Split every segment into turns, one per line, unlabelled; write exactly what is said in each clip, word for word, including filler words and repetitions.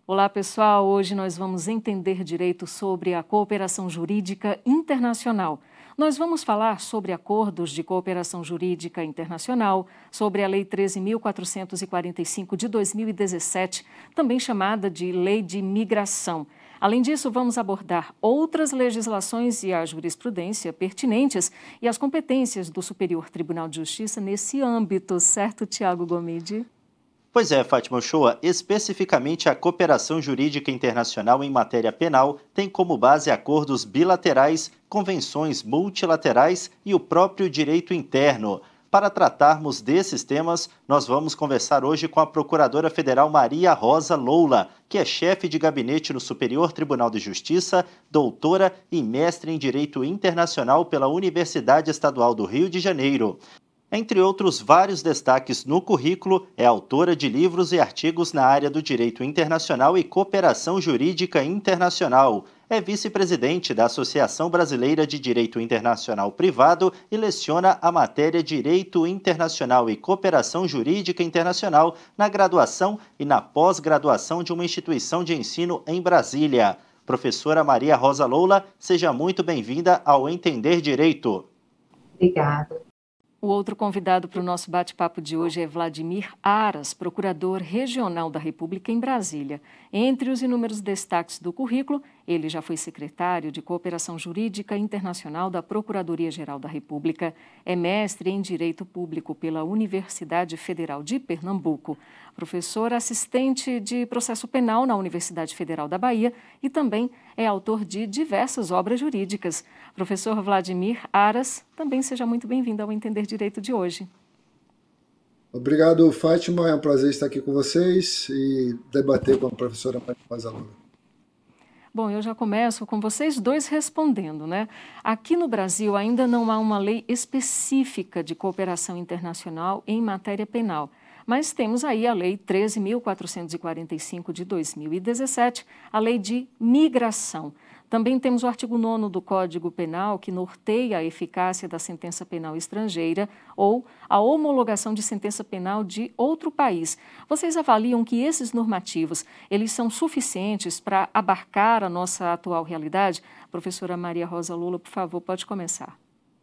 Olá, pessoal. Hoje nós vamos entender direito sobre a cooperação jurídica internacional. Nós vamos falar sobre acordos de cooperação jurídica internacional, sobre a Lei treze mil quatrocentos e quarenta e cinco de dois mil e dezessete, também chamada de Lei de Migração. Além disso, vamos abordar outras legislações e a jurisprudência pertinentes e as competências do Superior Tribunal de Justiça nesse âmbito, certo, Tiago Gomide?
Pois é, Fátima Uchoa, especificamente a cooperação jurídica internacional em matéria penal tem como base acordos bilaterais, convenções multilaterais e o próprio direito interno. Para tratarmos desses temas, nós vamos conversar hoje com a Procuradora Federal Maria Rosa Loula, que é chefe de gabinete no Superior Tribunal de Justiça, doutora e mestre em Direito Internacional pela Universidade Estadual do Rio de Janeiro. Entre outros vários destaques no currículo, é autora de livros e artigos na área do direito internacional e cooperação jurídica internacional. É vice-presidente da Associação Brasileira de Direito Internacional Privado e leciona a matéria Direito Internacional e Cooperação Jurídica Internacional na graduação e na pós-graduação de uma instituição de ensino em Brasília. Professora Maria Rosa Loula, seja muito bem-vinda ao Entender Direito.
Obrigada.
O outro convidado para o nosso bate-papo de hoje é Vladimir Aras, procurador regional da República em Brasília. Entre os inúmeros destaques do currículo, ele já foi secretário de Cooperação Jurídica Internacional da Procuradoria-Geral da República, é mestre em Direito Público pela Universidade Federal de Pernambuco, professor assistente de Processo Penal na Universidade Federal da Bahia e também é autor de diversas obras jurídicas. Professor Vladimir Aras, também seja muito bem-vindo ao Entender Direito de hoje.
Obrigado, Fátima. É um prazer estar aqui com vocês e debater com a professora Maria Rosa Loula.
Bom, eu já começo com vocês dois respondendo, né? Aqui no Brasil ainda não há uma lei específica de cooperação internacional em matéria penal, mas temos aí a Lei treze mil quatrocentos e quarenta e cinco de dois mil e dezessete, a Lei de Migração. Também temos o artigo nono do Código Penal, que norteia a eficácia da sentença penal estrangeira ou a homologação de sentença penal de outro país. Vocês avaliam que esses normativos, eles são suficientes para abarcar a nossa atual realidade? Professora Maria Rosa Loula, por favor, pode começar.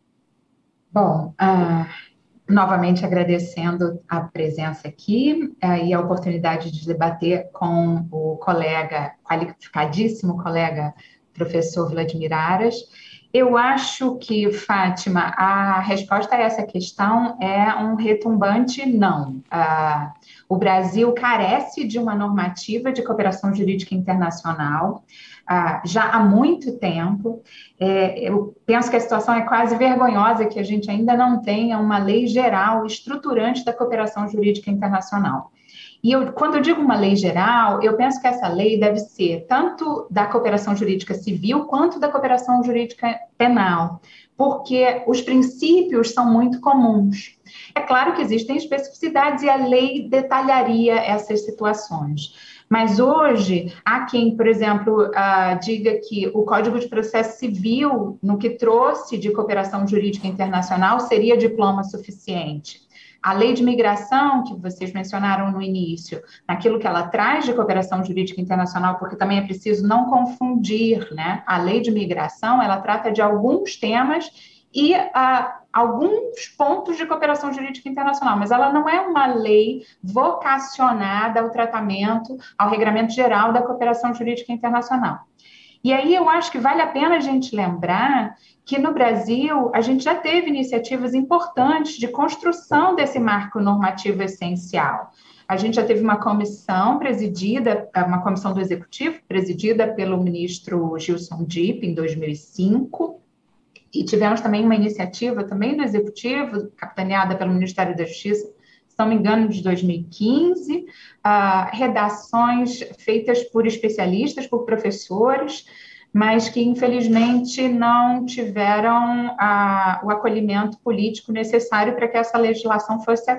Bom, uh, novamente agradecendo a presença aqui uh, e a oportunidade de debater com o colega, qualificadíssimo colega, professor Vladimir Aras. Eu acho que, Fátima, a resposta a essa questão é um retumbante não. Uh, o Brasil carece de uma normativa de cooperação jurídica internacional uh, já há muito tempo. É, eu penso que a situação é quase vergonhosa que a gente ainda não tenha uma lei geral estruturante da cooperação jurídica internacional. E eu, quando eu digo uma lei geral, eu penso que essa lei deve ser tanto da cooperação jurídica civil quanto da cooperação jurídica penal, porque os princípios são muito comuns. É claro que existem especificidades e a lei detalharia essas situações. Mas hoje, há quem, por exemplo, uh, diga que o Código de Processo Civil, no que trouxe de cooperação jurídica internacional, seria diploma suficiente. A lei de migração, que vocês mencionaram no início, naquilo que ela traz de cooperação jurídica internacional, porque também é preciso não confundir, né? A lei de migração, ela trata de alguns temas e uh, alguns pontos de cooperação jurídica internacional, mas ela não é uma lei vocacionada ao tratamento, ao regramento geral da cooperação jurídica internacional. E aí eu acho que vale a pena a gente lembrar que no Brasil a gente já teve iniciativas importantes de construção desse marco normativo essencial. A gente já teve uma comissão presidida, uma comissão do Executivo, presidida pelo ministro Gilson Dipp, em dois mil e cinco, e tivemos também uma iniciativa também do Executivo, capitaneada pelo Ministério da Justiça, se não me engano, de dois mil e quinze, uh, redações feitas por especialistas, por professores, mas que, infelizmente, não tiveram uh, o acolhimento político necessário para que essa legislação fosse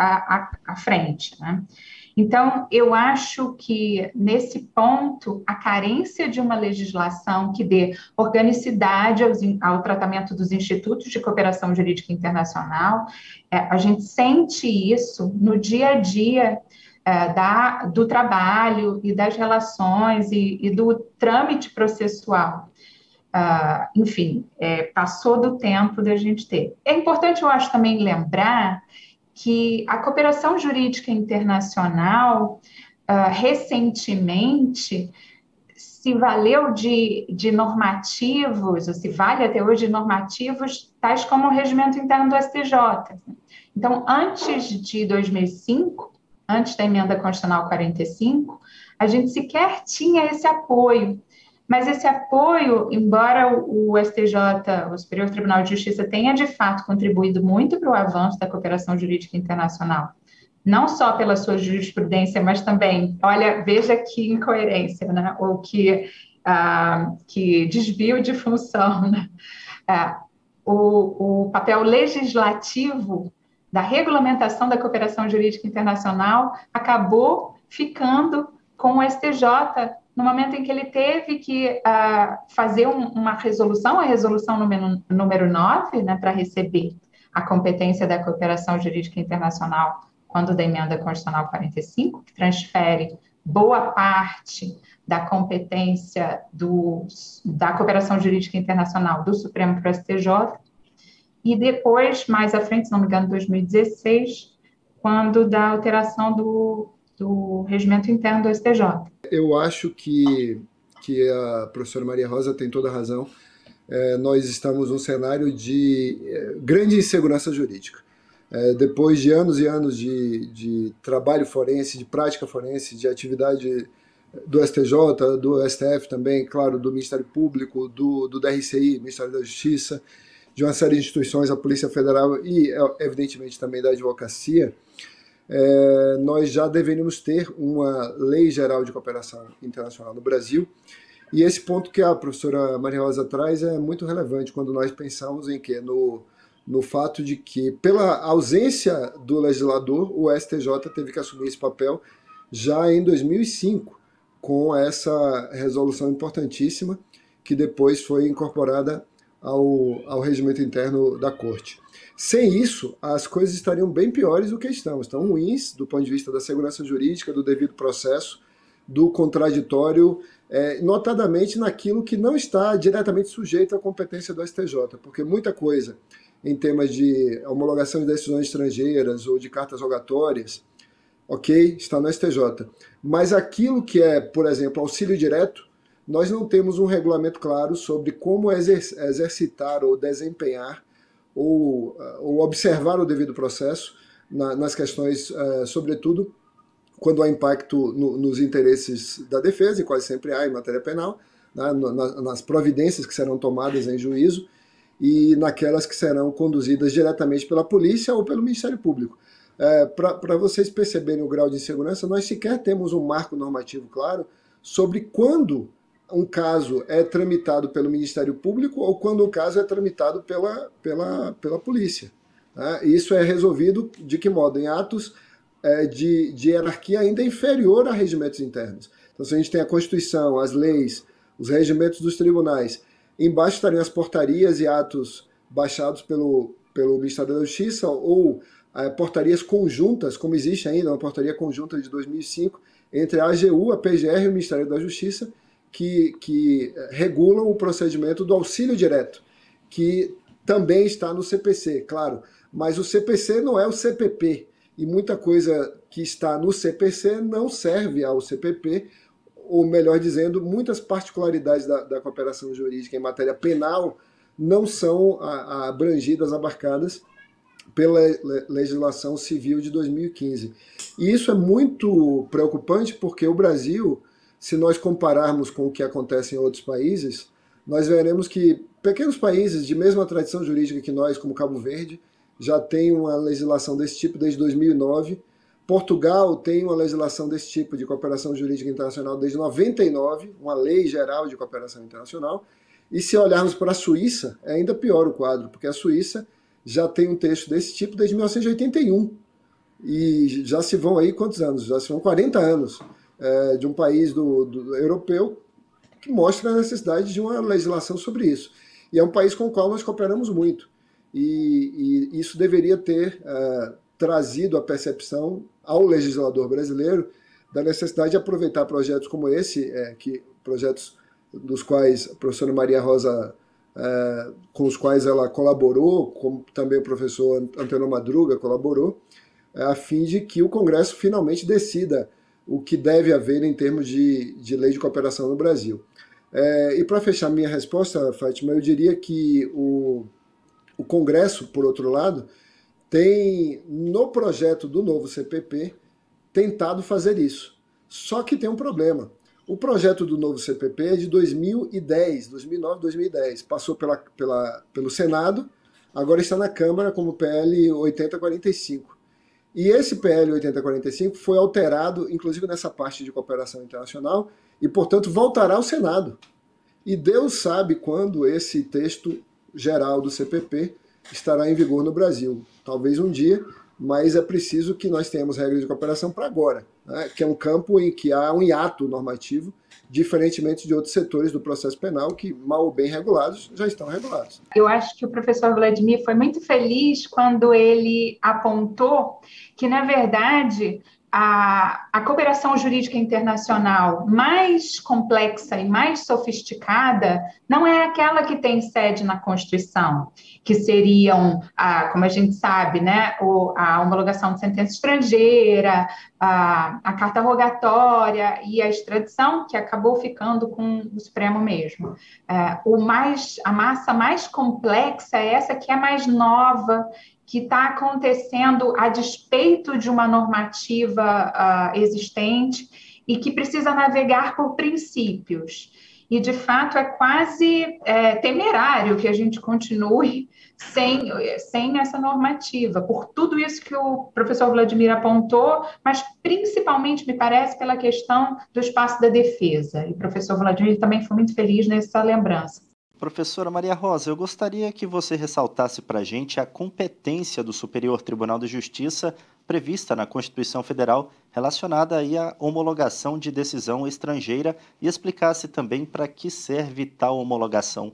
à frente, né? Então, eu acho que, nesse ponto, a carência de uma legislação que dê organicidade aos, ao tratamento dos institutos de cooperação jurídica internacional, é, a gente sente isso no dia a dia é, da, do trabalho e das relações e, e do trâmite processual. Uh, enfim, é, passou do tempo da gente ter. É importante, eu acho, também lembrar que a cooperação jurídica internacional, uh, recentemente, se valeu de, de normativos, ou se vale até hoje de normativos, tais como o regimento interno do S T J. Então, antes de dois mil e cinco, antes da emenda constitucional quarenta e cinco, a gente sequer tinha esse apoio. Mas esse apoio, embora o S T J, o Superior Tribunal de Justiça, tenha de fato contribuído muito para o avanço da cooperação jurídica internacional, não só pela sua jurisprudência, mas também, olha, veja que incoerência, né? Ou que, ah, que desvio de função, né? Ah, o, o papel legislativo da regulamentação da cooperação jurídica internacional acabou ficando com o S T J no momento em que ele teve que uh, fazer um, uma resolução, a resolução número, número nove, né, para receber a competência da cooperação jurídica internacional quando da emenda constitucional quarenta e cinco, que transfere boa parte da competência do, da cooperação jurídica internacional do Supremo para o S T J, e depois, mais à frente, se não me engano, dois mil e dezesseis, quando da alteração do, do regimento interno do S T J.
Eu acho que, que a professora Maria Rosa tem toda a razão. É, nós estamos num cenário de é, grande insegurança jurídica. É, depois de anos e anos de, de trabalho forense, de prática forense, de atividade do S T J, do S T F também, claro, do Ministério Público, do, do D R C I, Ministério da Justiça, de uma série de instituições, a Polícia Federal e, evidentemente, também da advocacia, é, nós já deveríamos ter uma lei geral de cooperação internacional no Brasil. E esse ponto que a professora Maria Rosa traz é muito relevante quando nós pensamos em que no, no fato de que, pela ausência do legislador, o S T J teve que assumir esse papel já em dois mil e cinco, com essa resolução importantíssima que depois foi incorporada ao, ao regimento interno da Corte. Sem isso, as coisas estariam bem piores do que estão. Estão ruins do ponto de vista da segurança jurídica, do devido processo, do contraditório, é, notadamente naquilo que não está diretamente sujeito à competência do S T J, porque muita coisa em temas de homologação de decisões estrangeiras ou de cartas rogatórias, ok, está no S T J. Mas aquilo que é, por exemplo, auxílio direto, nós não temos um regulamento claro sobre como exer- exercitar ou desempenhar ou, ou observar o devido processo na, nas questões, uh, sobretudo, quando há impacto no, nos interesses da defesa, e quase sempre há em matéria penal, né, na, nas providências que serão tomadas em juízo e naquelas que serão conduzidas diretamente pela polícia ou pelo Ministério Público. É, para vocês perceberem o grau de insegurança, nós sequer temos um marco normativo claro sobre quando um caso é tramitado pelo Ministério Público ou quando o caso é tramitado pela, pela, pela polícia. Né? Isso é resolvido de que modo? Em atos é, de, de hierarquia ainda inferior a regimentos internos. Então, se a gente tem a Constituição, as leis, os regimentos dos tribunais, embaixo estariam as portarias e atos baixados pelo, pelo Ministério da Justiça ou é, portarias conjuntas, como existe ainda uma portaria conjunta de dois mil e cinco, entre a A G U, a P G R e o Ministério da Justiça, que, que regulam o procedimento do auxílio direto, que também está no C P C, claro, mas o C P C não é o C P P, e muita coisa que está no C P C não serve ao C P P, ou melhor dizendo, muitas particularidades da, da cooperação jurídica em matéria penal não são a, a abrangidas, abarcadas pela legislação civil de dois mil e quinze. E isso é muito preocupante porque o Brasil, se nós compararmos com o que acontece em outros países, nós veremos que pequenos países de mesma tradição jurídica que nós, como Cabo Verde, já tem uma legislação desse tipo desde dois mil e nove. Portugal tem uma legislação desse tipo de cooperação jurídica internacional desde noventa e nove, uma lei geral de cooperação internacional. E se olharmos para a Suíça, é ainda pior o quadro, porque a Suíça já tem um texto desse tipo desde mil novecentos e oitenta e um. E já se vão aí quantos anos? Já se vão quarenta anos é, de um país do, do europeu que mostra a necessidade de uma legislação sobre isso. E é um país com o qual nós cooperamos muito. E, e isso deveria ter uh, trazido a percepção ao legislador brasileiro da necessidade de aproveitar projetos como esse, é, que, projetos dos quais a professora Maria Rosa, é, com os quais ela colaborou, como também o professor Antenor Madruga colaborou, é, a fim de que o Congresso finalmente decida o que deve haver em termos de, de lei de cooperação no Brasil. É, e para fechar minha resposta, Fátima, eu diria que o, o Congresso, por outro lado, tem, no projeto do novo C P P, tentado fazer isso. Só que tem um problema. O projeto do novo C P P é de dois mil e dez, dois mil e nove, dois mil e dez. Passou pela, pela, pelo Senado, agora está na Câmara como P L oitenta quarenta e cinco. E esse P L oitenta quarenta e cinco foi alterado, inclusive nessa parte de cooperação internacional, e, portanto, voltará ao Senado. E Deus sabe quando esse texto geral do C P P estará em vigor no Brasil. Talvez um dia, mas é preciso que nós tenhamos regras de cooperação para agora, né? Que é um campo em que há um hiato normativo, diferentemente de outros setores do processo penal que, mal ou bem regulados, já estão regulados.
Eu acho que o professor Vladimir foi muito feliz quando ele apontou que, na verdade, a, a cooperação jurídica internacional mais complexa e mais sofisticada não é aquela que tem sede na Constituição, que seriam, a, como a gente sabe, né, o, a homologação de sentença estrangeira, a, a carta rogatória e a extradição, que acabou ficando com o Supremo mesmo. É, o mais, a massa mais complexa é essa que é mais nova, que está acontecendo a despeito de uma normativa uh, existente e que precisa navegar por princípios. E, de fato, é quase é, temerário que a gente continue sem, sem essa normativa, por tudo isso que o professor Vladimir apontou, mas principalmente, me parece, pela questão do espaço da defesa. E o professor Vladimir também foi muito feliz nessa lembrança.
Professora Maria Rosa, eu gostaria que você ressaltasse para a gente a competência do Superior Tribunal de Justiça prevista na Constituição Federal relacionada aí à homologação de decisão estrangeira e explicasse também para que serve tal homologação.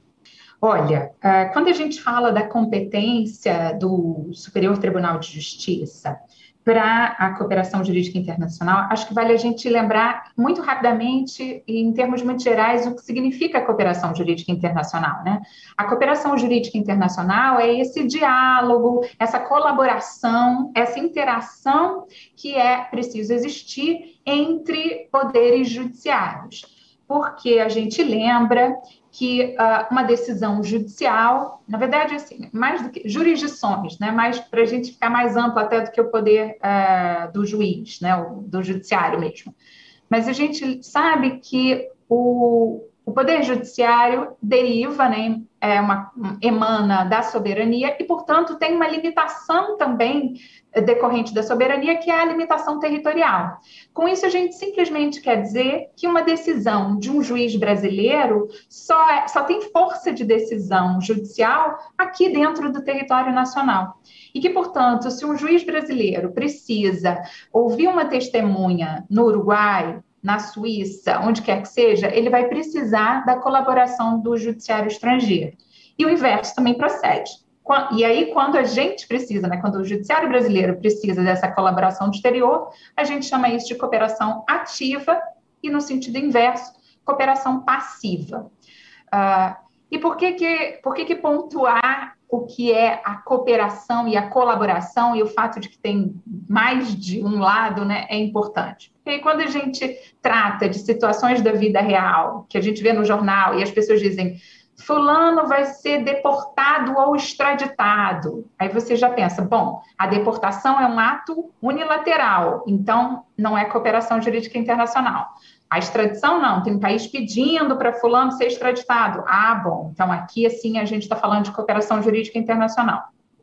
Olha, quando a gente fala da competência do Superior Tribunal de Justiça para a cooperação jurídica internacional, acho que vale a gente lembrar muito rapidamente, em termos muito gerais, o que significa a cooperação jurídica internacional, né? A cooperação jurídica internacional é esse diálogo, essa colaboração, essa interação que é preciso existir entre poderes judiciários, porque a gente lembra que uh, uma decisão judicial, na verdade, assim, mais do que jurisdições, né, mais para a gente ficar mais amplo até do que o poder uh, do juiz, né, do judiciário mesmo. Mas a gente sabe que o, o poder judiciário deriva, né, é uma, emana da soberania e, portanto, tem uma limitação também decorrente da soberania, que é a limitação territorial. Com isso, a gente simplesmente quer dizer que uma decisão de um juiz brasileiro só, é, só tem força de decisão judicial aqui dentro do território nacional. E que, portanto, se um juiz brasileiro precisa ouvir uma testemunha no Uruguai, na Suíça, onde quer que seja, ele vai precisar da colaboração do judiciário estrangeiro. E o inverso também procede. E aí, quando a gente precisa, né, quando o judiciário brasileiro precisa dessa colaboração do exterior, a gente chama isso de cooperação ativa e, no sentido inverso, cooperação passiva. Uh, e por que que, por que que pontuar o que é a cooperação e a colaboração e o fato de que tem mais de um lado, né, é importante? Porque quando a gente trata de situações da vida real, que a gente vê no jornal e as pessoas dizem fulano vai ser deportado ou extraditado. Aí você já pensa, bom, a deportação é um ato unilateral, então não é cooperação jurídica internacional. A extradição não, tem um país pedindo para fulano ser extraditado. Ah, bom, então aqui assim a gente está falando de cooperação jurídica internacional.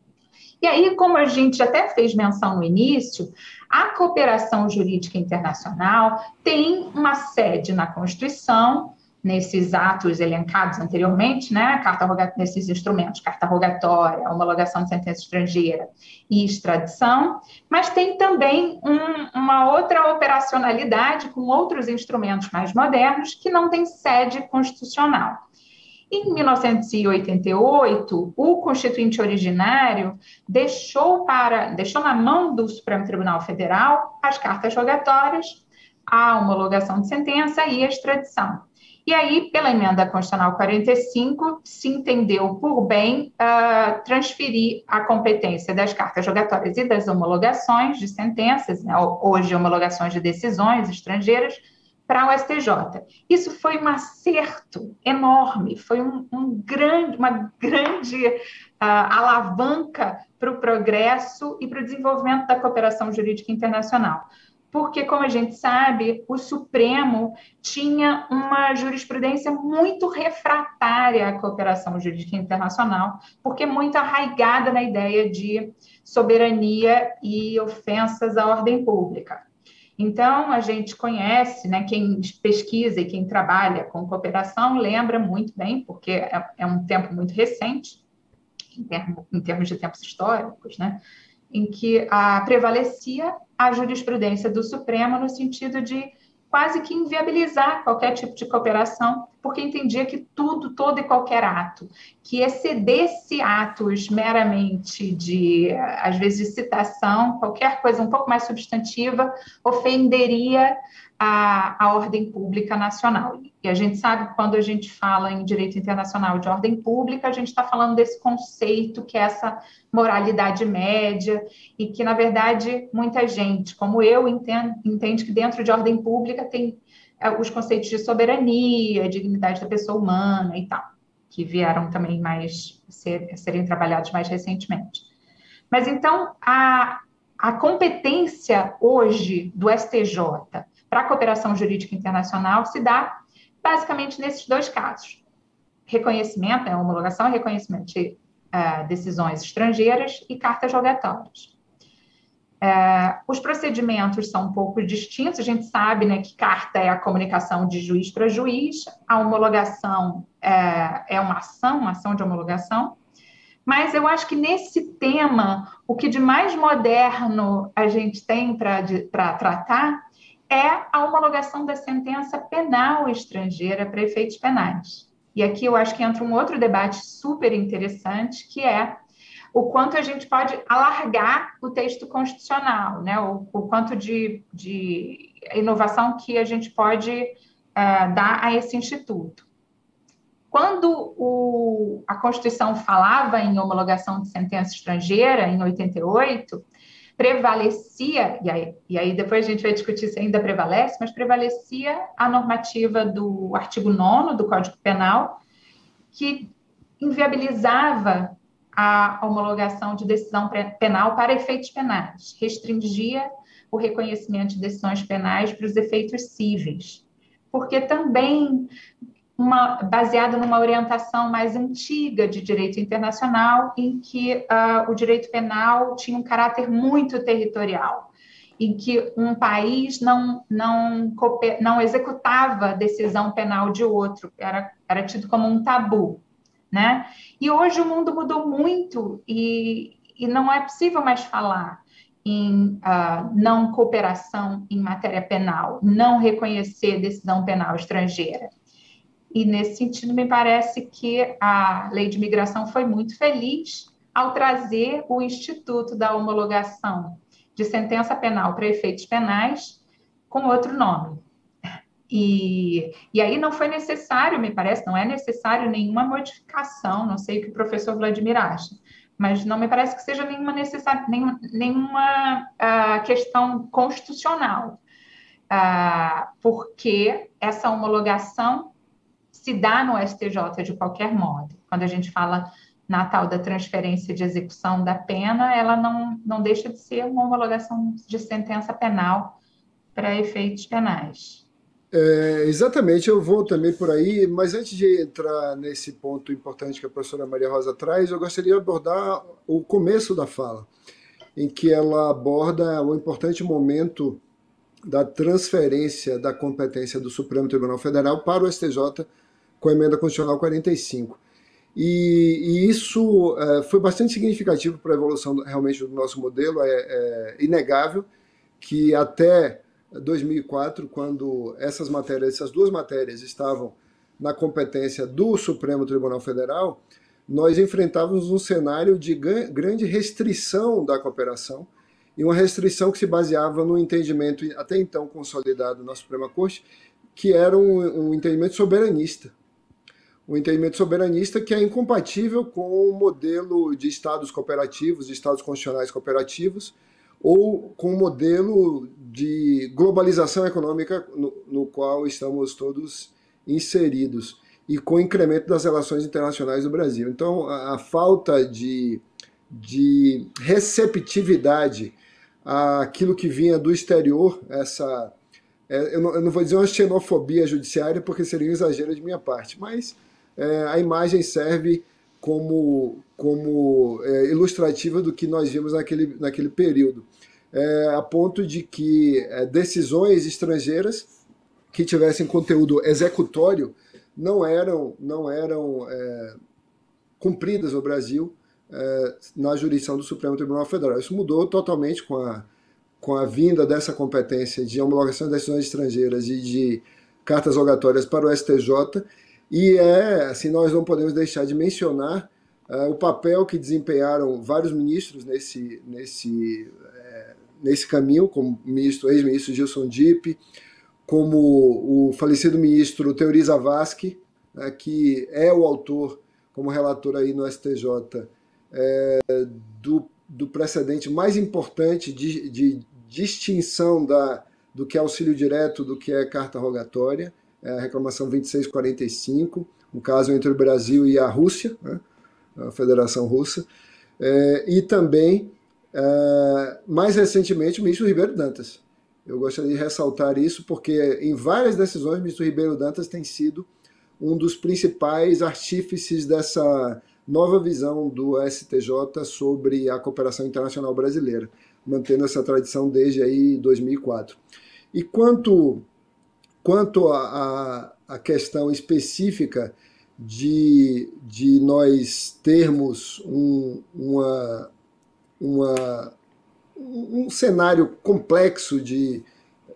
E aí, como a gente até fez menção no início, a cooperação jurídica internacional tem uma sede na Constituição, nesses atos elencados anteriormente, né, carta rogatória, nesses instrumentos, carta rogatória, homologação de sentença estrangeira e extradição, mas tem também um, uma outra operacionalidade com outros instrumentos mais modernos que não tem sede constitucional. Em mil novecentos e oitenta e oito, o constituinte originário deixou, para, deixou na mão do Supremo Tribunal Federal as cartas rogatórias, a homologação de sentença e a extradição. E aí, pela emenda constitucional quarenta e cinco, se entendeu por bem uh, transferir a competência das cartas rogatórias e das homologações de sentenças, né, hoje homologações de decisões estrangeiras, para o S T J. Isso foi um acerto enorme, foi um, um grande, uma grande uh, alavanca para o progresso e para o desenvolvimento da cooperação jurídica internacional. Porque, como a gente sabe, o Supremo tinha uma jurisprudência muito refratária à cooperação jurídica internacional, porque muito arraigada na ideia de soberania e ofensas à ordem pública. Então, a gente conhece, né, quem pesquisa e quem trabalha com cooperação lembra muito bem, porque é, é um tempo muito recente, em, termo, em termos de tempos históricos, né, em que a, prevalecia a jurisprudência do Supremo no sentido de quase que inviabilizar qualquer tipo de cooperação, porque entendia que tudo, todo e qualquer ato que excedesse atos meramente de, às vezes, de citação, qualquer coisa um pouco mais substantiva, ofenderia a, a ordem pública nacional. E a gente sabe que quando a gente fala em direito internacional de ordem pública, a gente está falando desse conceito que é essa moralidade média e que, na verdade, muita gente, como eu, entende, entende que dentro de ordem pública tem é, os conceitos de soberania, dignidade da pessoa humana e tal, que vieram também mais ser, serem trabalhados mais recentemente. Mas, então, a, a competência hoje do S T J para a cooperação jurídica internacional se dá basicamente nesses dois casos. Reconhecimento, né, homologação e reconhecimento de uh, decisões estrangeiras e cartas rogatórias. Uh, os procedimentos são um pouco distintos, a gente sabe, né, que carta é a comunicação de juiz para juiz, a homologação uh, é uma ação, uma ação de homologação, mas eu acho que nesse tema, o que de mais moderno a gente tem para tratar é a homologação da sentença penal estrangeira para efeitos penais. E aqui eu acho que entra um outro debate super interessante, que é o quanto a gente pode alargar o texto constitucional, né? o, o quanto de, de inovação que a gente pode uh, dar a esse instituto. Quando o, a Constituição falava em homologação de sentença estrangeira, em oitenta e oito, prevalecia, e aí, e aí depois a gente vai discutir se ainda prevalece, mas prevalecia a normativa do artigo nono do Código Penal, que inviabilizava a homologação de decisão penal para efeitos penais, restringia o reconhecimento de decisões penais para os efeitos cíveis, porque também Uma, baseado numa orientação mais antiga de direito internacional, em que uh, o direito penal tinha um caráter muito territorial, em que um país não, não, não executava decisão penal de outro, era, era tido como um tabu, né? E hoje o mundo mudou muito e, e não é possível mais falar em uh, não cooperação em matéria penal, não reconhecer decisão penal estrangeira. E, nesse sentido, me parece que a lei de imigração foi muito feliz ao trazer o instituto da homologação de sentença penal para efeitos penais com outro nome. E, e aí não foi necessário, me parece, não é necessário nenhuma modificação, não sei o que o professor Vladimir acha, mas não me parece que seja nenhuma, necessária, nenhuma, nenhuma uh, questão constitucional, uh, porque essa homologação se dá no S T J de qualquer modo. Quando a gente fala na tal da transferência de execução da pena, ela não, não deixa de ser uma homologação de sentença penal para efeitos penais.
É, exatamente, eu vou também por aí, mas antes de entrar nesse ponto importante que a professora Maria Rosa traz, eu gostaria de abordar o começo da fala, em que ela aborda o importante momento da transferência da competência do Supremo Tribunal Federal para o S T J com a emenda constitucional quarenta e cinco. E, e isso é, foi bastante significativo para a evolução realmente do nosso modelo. É, é inegável que até dois mil e quatro, quando essas matérias, essas duas matérias estavam na competência do Supremo Tribunal Federal, nós enfrentávamos um cenário de grande restrição da cooperação, e uma restrição que se baseava no entendimento até então consolidado na Suprema Corte, que era um, um entendimento soberanista. Um entendimento soberanista que é incompatível com o modelo de estados cooperativos, de estados constitucionais cooperativos, ou com o modelo de globalização econômica no, no qual estamos todos inseridos, e com o incremento das relações internacionais do Brasil. Então, a, a falta de, de receptividade àquilo que vinha do exterior, essa, é, eu, não, eu não vou dizer uma xenofobia judiciária, porque seria um exagero de minha parte, mas é, a imagem serve como, como é, ilustrativa do que nós vimos naquele, naquele período, é, a ponto de que é, decisões estrangeiras que tivessem conteúdo executório não eram, não eram é, cumpridas no Brasil é, na jurisdição do Supremo Tribunal Federal. Isso mudou totalmente com a, com a vinda dessa competência de homologação de decisões estrangeiras e de cartas rogatórias para o S T J, e é, assim, nós não podemos deixar de mencionar é, o papel que desempenharam vários ministros nesse, nesse, é, nesse caminho, como o ministro, ex-ministro Gilson Dipp, como o falecido ministro Teori Zavascki, né, que é o autor, como relator aí no S T J, é, do, do precedente mais importante de, de distinção da, do que é auxílio direto do que é carta rogatória, é a reclamação vinte e seis quarenta e cinco, um caso entre o Brasil e a Rússia, né, a Federação Russa, é, e também, é, mais recentemente, o ministro Ribeiro Dantas. Eu gostaria de ressaltar isso porque em várias decisões o ministro Ribeiro Dantas tem sido um dos principais artífices dessa nova visão do S T J sobre a cooperação internacional brasileira, mantendo essa tradição desde aí dois mil e quatro. E quanto, quanto a, a, a questão específica de, de nós termos um, uma... uma um cenário complexo de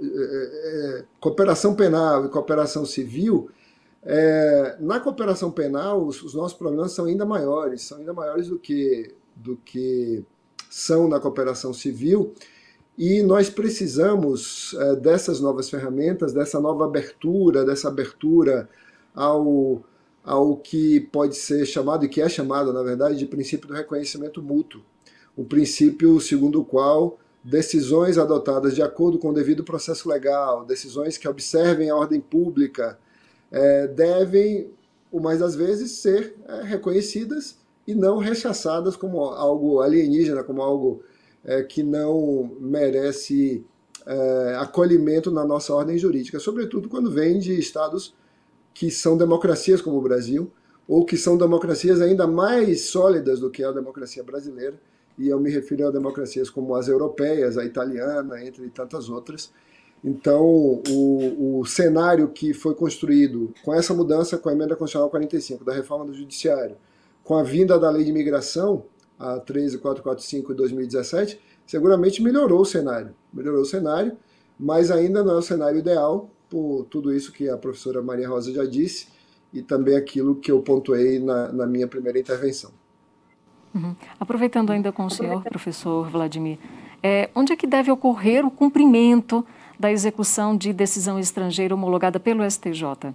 é, cooperação penal e cooperação civil, é, na cooperação penal os, os nossos problemas são ainda maiores, são ainda maiores do que, do que são na cooperação civil, e nós precisamos é, dessas novas ferramentas, dessa nova abertura, dessa abertura ao, ao que pode ser chamado, e que é chamado, na verdade, de princípio do reconhecimento mútuo. O princípio segundo o qual decisões adotadas de acordo com o devido processo legal, decisões que observem a ordem pública, é, devem, o mais das vezes, ser é, reconhecidas e não rechaçadas como algo alienígena, como algo é, que não merece é, acolhimento na nossa ordem jurídica, sobretudo quando vem de estados que são democracias como o Brasil, ou que são democracias ainda mais sólidas do que a democracia brasileira, e eu me refiro a democracias como as europeias, a italiana, entre tantas outras. Então, o, o cenário que foi construído com essa mudança, com a Emenda Constitucional quarenta e cinco, da reforma do Judiciário, com a vinda da Lei de Imigração, a treze mil quatrocentos e quarenta e cinco de dois mil e dezessete, seguramente melhorou o cenário, melhorou o cenário, mas ainda não é o cenário ideal, por tudo isso que a professora Maria Rosa já disse, e também aquilo que eu pontuei na, na minha primeira intervenção.
Uhum. Aproveitando ainda com o senhor, professor Vladimir, é, onde é que deve ocorrer o cumprimento da execução de decisão estrangeira homologada pelo S T J?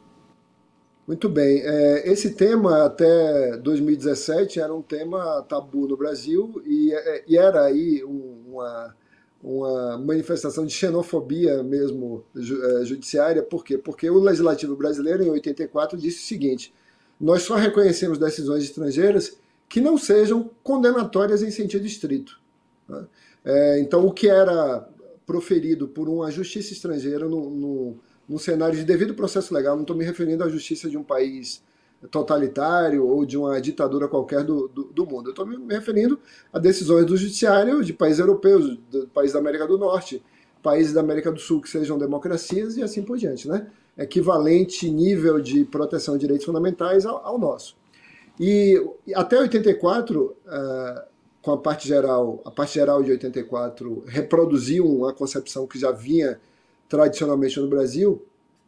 Muito bem. É, esse tema, até dois mil e dezessete, era um tema tabu no Brasil e, e era aí uma, uma manifestação de xenofobia mesmo judiciária. Por quê? Porque o Legislativo brasileiro, em oitenta e quatro, disse o seguinte: nós só reconhecemos decisões estrangeiras que não sejam condenatórias em sentido estrito. Né? É, então, o que era proferido por uma justiça estrangeira no, no, num cenário de devido processo legal, não estou me referindo à justiça de um país totalitário ou de uma ditadura qualquer do, do, do mundo. Eu estou me referindo a decisões do judiciário de países europeus, de países da América do Norte, países da América do Sul que sejam democracias e assim por diante, né? Equivalente nível de proteção de direitos fundamentais ao, ao nosso. E até oitenta e quatro, uh, com a parte geral, a parte geral de oitenta e quatro reproduziu uma concepção que já vinha tradicionalmente no Brasil,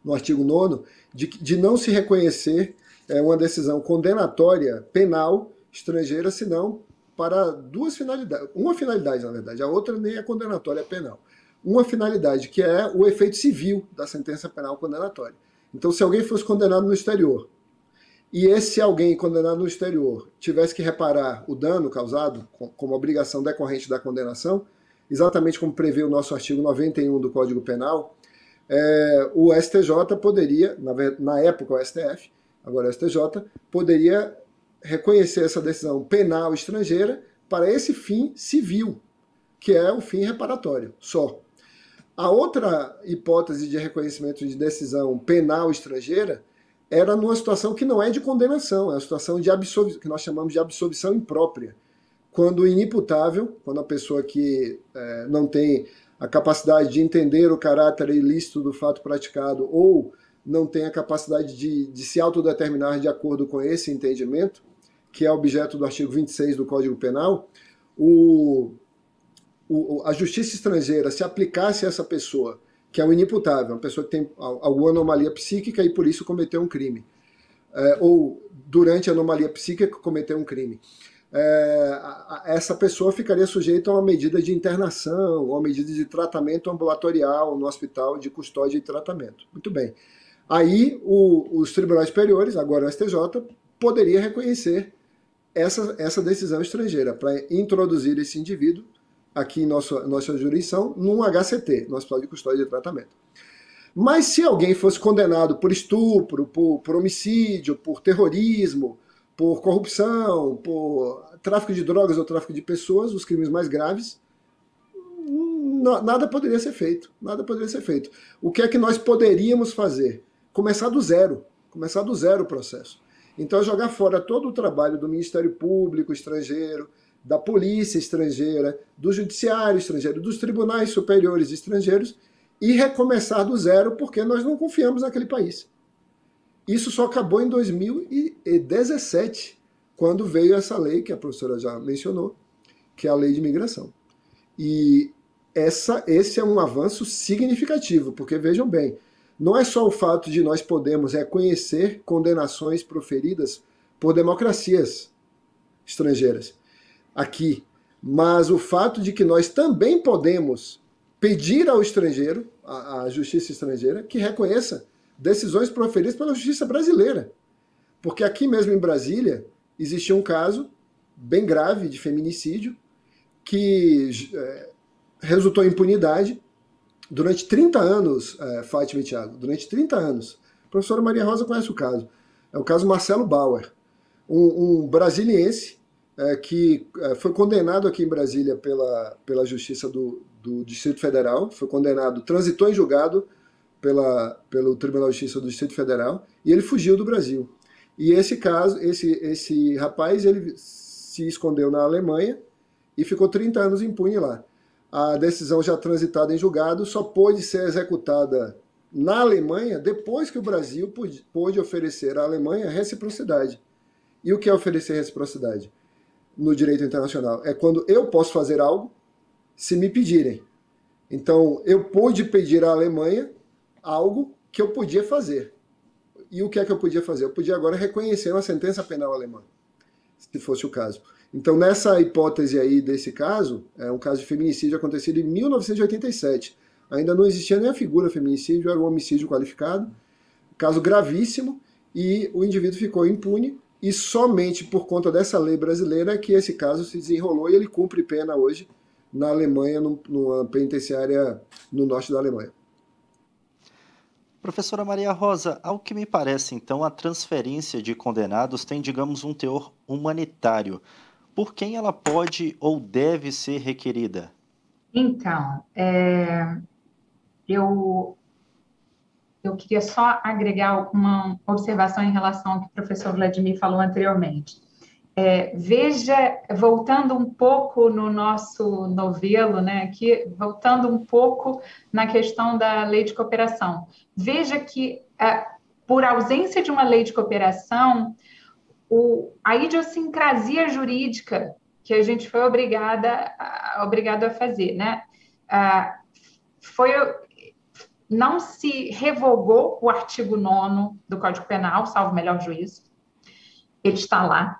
no artigo nono, de, de não se reconhecer é, uma decisão condenatória penal estrangeira, senão para duas finalidades. Uma finalidade, na verdade, a outra nem é condenatória, é penal. Uma finalidade, que é o efeito civil da sentença penal condenatória. Então, se alguém fosse condenado no exterior, e esse alguém condenado no exterior tivesse que reparar o dano causado, como obrigação decorrente da condenação, exatamente como prevê o nosso artigo noventa e um do Código Penal, é, o S T J poderia, na, na época o S T F, agora o S T J, poderia reconhecer essa decisão penal estrangeira para esse fim civil, que é o fim reparatório, só. A outra hipótese de reconhecimento de decisão penal estrangeira era numa situação que não é de condenação, é uma situação de absolvição, que nós chamamos de absolvição imprópria, quando o inimputável, quando a pessoa que é, não tem a capacidade de entender o caráter ilícito do fato praticado ou não tem a capacidade de, de se autodeterminar de acordo com esse entendimento, que é objeto do artigo vinte e seis do Código Penal, o, o, a justiça estrangeira, se aplicasse a essa pessoa, que é o inimputável, uma pessoa que tem alguma anomalia psíquica e por isso cometeu um crime, é, ou durante a anomalia psíquica cometeu um crime, é, a, a, essa pessoa ficaria sujeita a uma medida de internação, uma medida de tratamento ambulatorial no hospital de custódia e tratamento. Muito bem. Aí o, os tribunais superiores, agora o S T J, poderia reconhecer essa, essa decisão estrangeira para introduzir esse indivíduo aqui em nossa, nossa jurisdição num H C T, no Hospital de Custódia e Tratamento. Mas se alguém fosse condenado por estupro, por, por homicídio, por terrorismo, por corrupção, por tráfico de drogas ou tráfico de pessoas, os crimes mais graves, nada poderia ser feito. Nada poderia ser feito. O que é que nós poderíamos fazer? Começar do zero. Começar do zero o processo. Então, jogar fora todo o trabalho do Ministério Público estrangeiro, da polícia estrangeira, do judiciário estrangeiro, dos tribunais superiores estrangeiros e recomeçar do zero porque nós não confiamos naquele país. Isso só acabou em dois mil e dezessete, quando veio essa lei que a professora já mencionou, que é a Lei de Imigração. E essa, esse é um avanço significativo, porque vejam bem, não é só o fato de nós podermos reconhecer condenações proferidas por democracias estrangeiras aqui, mas o fato de que nós também podemos pedir ao estrangeiro, à justiça estrangeira, que reconheça decisões proferidas pela justiça brasileira. Porque aqui mesmo em Brasília existia um caso bem grave de feminicídio que é, resultou em impunidade durante trinta anos, é, Fátima e Thiago, durante trinta anos. A professora Maria Rosa conhece o caso. É o caso Marcelo Bauer, um, um brasiliense é, que é, foi condenado aqui em Brasília pela, pela Justiça do, do Distrito Federal, foi condenado, transitou em julgado pela, pelo Tribunal de Justiça do Distrito Federal, e ele fugiu do Brasil. E esse caso, esse, esse rapaz, ele se escondeu na Alemanha e ficou trinta anos impune lá. A decisão já transitada em julgado só pôde ser executada na Alemanha depois que o Brasil pôde, pôde oferecer à Alemanha reciprocidade. E o que é oferecer reciprocidade no direito internacional? É quando eu posso fazer algo se me pedirem. Então, eu pude pedir à Alemanha algo que eu podia fazer. E o que é que eu podia fazer? Eu podia agora reconhecer uma sentença penal alemã, se fosse o caso. Então, nessa hipótese aí desse caso, é um caso de feminicídio acontecido em mil novecentos e oitenta e sete. Ainda não existia nem a figura feminicídio, era um homicídio qualificado. Caso gravíssimo, e o indivíduo ficou impune, e somente por conta dessa lei brasileira é que esse caso se desenrolou e ele cumpre pena hoje na Alemanha, numa penitenciária no norte da Alemanha.
Professora Maria Rosa, ao que me parece, então, a transferência de condenados tem, digamos, um teor humanitário. Por quem ela pode ou deve ser requerida?
Então, é, eu, eu queria só agregar uma observação em relação ao que o professor Vladimir falou anteriormente. É, veja, voltando um pouco no nosso novelo, né, aqui, voltando um pouco na questão da lei de cooperação, veja que, é, por ausência de uma lei de cooperação, o, a idiosincrasia jurídica que a gente foi obrigada a, obrigado a fazer, né, a, foi, não se revogou o artigo nono do Código Penal, salvo o melhor juízo. Ele está lá.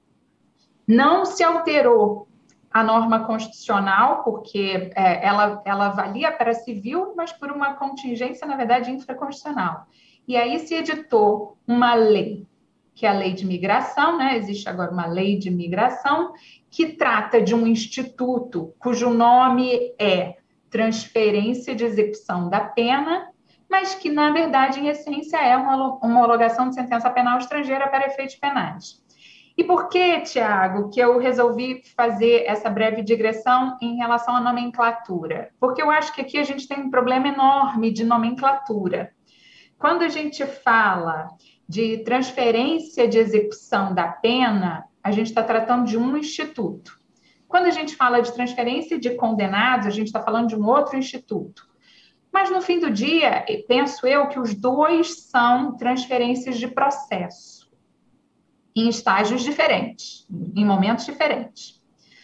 Não se alterou a norma constitucional, porque é, ela, ela valia para civil, mas por uma contingência, na verdade, infraconstitucional. E aí se editou uma lei, que é a Lei de Migração, né? Existe agora uma Lei de Migração, que trata de um instituto cujo nome é Transferência de Execução da Pena, mas que, na verdade, em essência, é uma homologação de sentença penal estrangeira para efeitos penais. E por que, Tiago, que eu resolvi fazer essa breve digressão em relação à nomenclatura? Porque eu acho que aqui a gente tem um problema enorme de nomenclatura. Quando a gente fala de transferência de execução da pena, a gente está tratando de um instituto. Quando a gente fala de transferência de condenados, a gente está falando de um outro instituto. Mas, no fim do dia, penso eu que os dois são transferências de processo, em estágios diferentes, em momentos diferentes.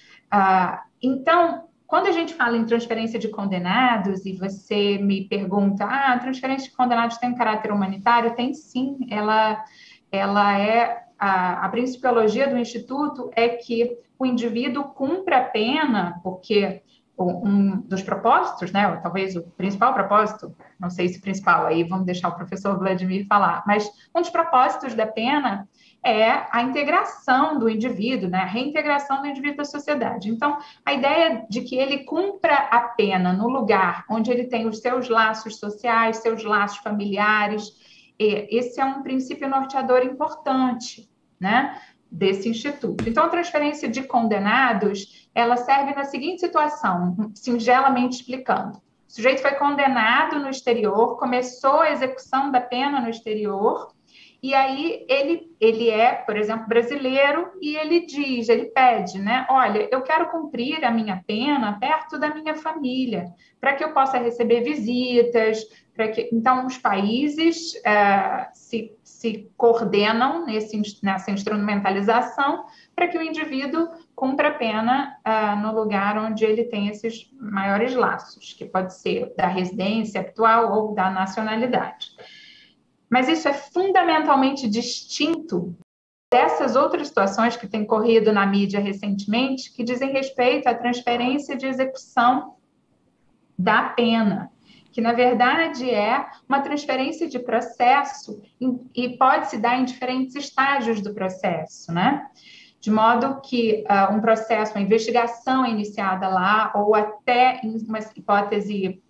Ah, então, quando a gente fala em transferência de condenados e você me pergunta, ah, a transferência de condenados tem um caráter humanitário? Tem sim, ela, ela é, a, a principiologia do Instituto é que o indivíduo cumpra a pena, porque um dos propósitos, né, ou talvez o principal propósito, não sei se principal, aí vamos deixar o professor Vladimir falar, mas um dos propósitos da pena é a integração do indivíduo, né? A reintegração do indivíduo à sociedade. Então, a ideia de que ele cumpra a pena no lugar onde ele tem os seus laços sociais, seus laços familiares, esse é um princípio norteador importante, né, desse instituto. Então, a transferência de condenados, ela serve na seguinte situação, singelamente explicando. O sujeito foi condenado no exterior, começou a execução da pena no exterior, e aí ele, ele é, por exemplo, brasileiro, e ele diz, ele pede, né? Olha, eu quero cumprir a minha pena perto da minha família, para que eu possa receber visitas, para que... Então, os países uh, se, se coordenam nesse, nessa instrumentalização para que o indivíduo cumpra a pena uh, no lugar onde ele tem esses maiores laços, que pode ser da residência habitual ou da nacionalidade. Mas isso é fundamentalmente distinto dessas outras situações que têm corrido na mídia recentemente, que dizem respeito à transferência de execução da pena, que, na verdade, é uma transferência de processo e pode se dar em diferentes estágios do processo, né? De modo que uh, um processo, uma investigação é iniciada lá, ou até em uma hipótese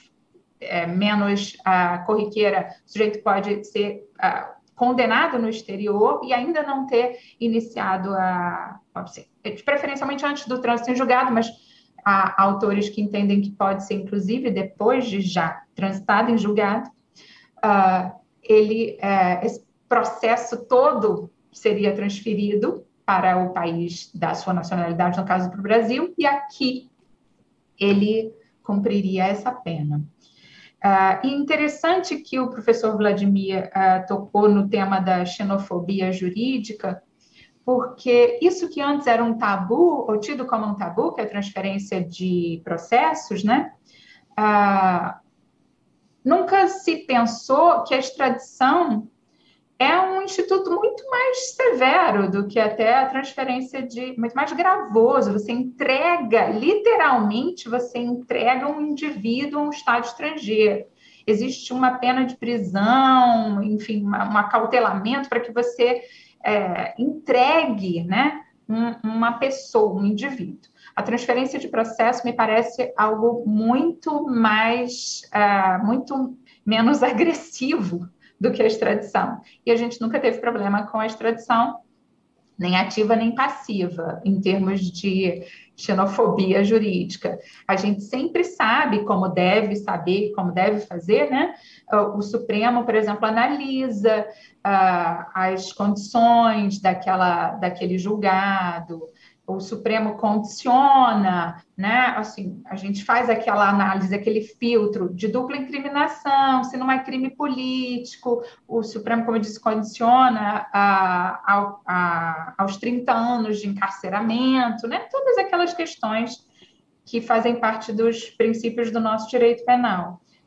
É, menos uh, corriqueira, o sujeito pode ser uh, condenado no exterior e ainda não ter iniciado a... preferencialmente antes do trânsito em julgado, mas há autores que entendem que pode ser, inclusive, depois de já transitado em julgado, uh, ele, uh, esse processo todo seria transferido para o país da sua nacionalidade, no caso para o Brasil, e aqui ele cumpriria essa pena. Uh, e interessante que o professor Vladimir uh, tocou no tema da xenofobia jurídica, porque isso que antes era um tabu, ou tido como um tabu, que é a transferência de processos, né? Uh, nunca se pensou que a extradição é um instituto muito mais severo do que até a transferência de... muito mais gravoso. Você entrega, literalmente, você entrega um indivíduo a um Estado estrangeiro. Existe uma pena de prisão, enfim, um acautelamento para que você é, entregue, né, um, uma pessoa, um indivíduo. A transferência de processo me parece algo muito mais, uh, muito menos agressivo do que a extradição. E a gente nunca teve problema com a extradição, nem ativa nem passiva, em termos de xenofobia jurídica. A gente sempre sabe como deve saber, como deve fazer, né? O Supremo, por exemplo, analisa uh, as condições daquela, daquele julgado, o Supremo condiciona, né? Assim, a gente faz aquela análise, aquele filtro de dupla incriminação, se não é crime político, o Supremo, como eu disse, condiciona a, a, a, aos trinta anos de encarceramento, né? Todas aquelas questões que fazem parte dos princípios do nosso direito penal.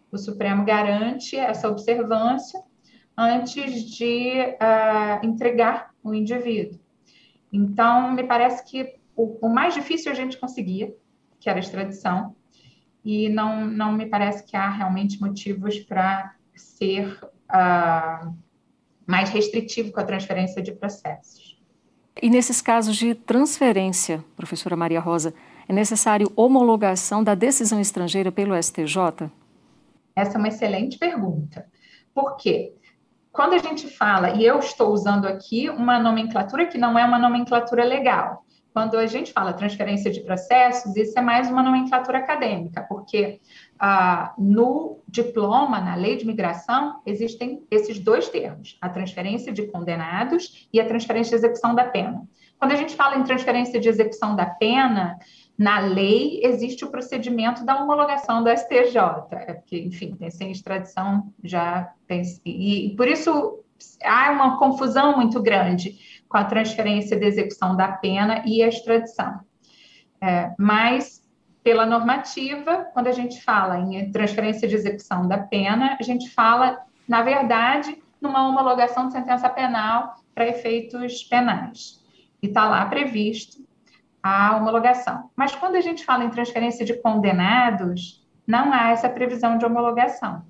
o Supremo garante essa observância antes de uh, entregar o indivíduo. Então, me parece que o, o mais difícil a gente conseguia, que era a extradição, e não, não me parece que há realmente motivos para ser uh, mais restritivo com a transferência de processos.
E nesses casos de transferência, professora Maria Rosa, é necessário homologação da decisão estrangeira pelo S T J?
Essa é uma excelente pergunta. Por quê? Quando a gente fala, e eu estou usando aqui uma nomenclatura que não é uma nomenclatura legal, quando a gente fala transferência de processos, isso é mais uma nomenclatura acadêmica, porque ah, no diploma, na lei de migração, existem esses dois termos, a transferência de condenados e a transferência de execução da pena. Quando a gente fala em transferência de execução da pena, na lei existe o procedimento da homologação do S T J, é porque, enfim, sem extradição já tem... E, e por isso há uma confusão muito grande com a transferência de execução da pena e a extradição. É, mas, pela normativa, quando a gente fala em transferência de execução da pena, a gente fala, na verdade, numa homologação de sentença penal para efeitos penais. E está lá previsto a homologação. Mas, quando a gente fala em transferência de condenados, não há essa previsão de homologação.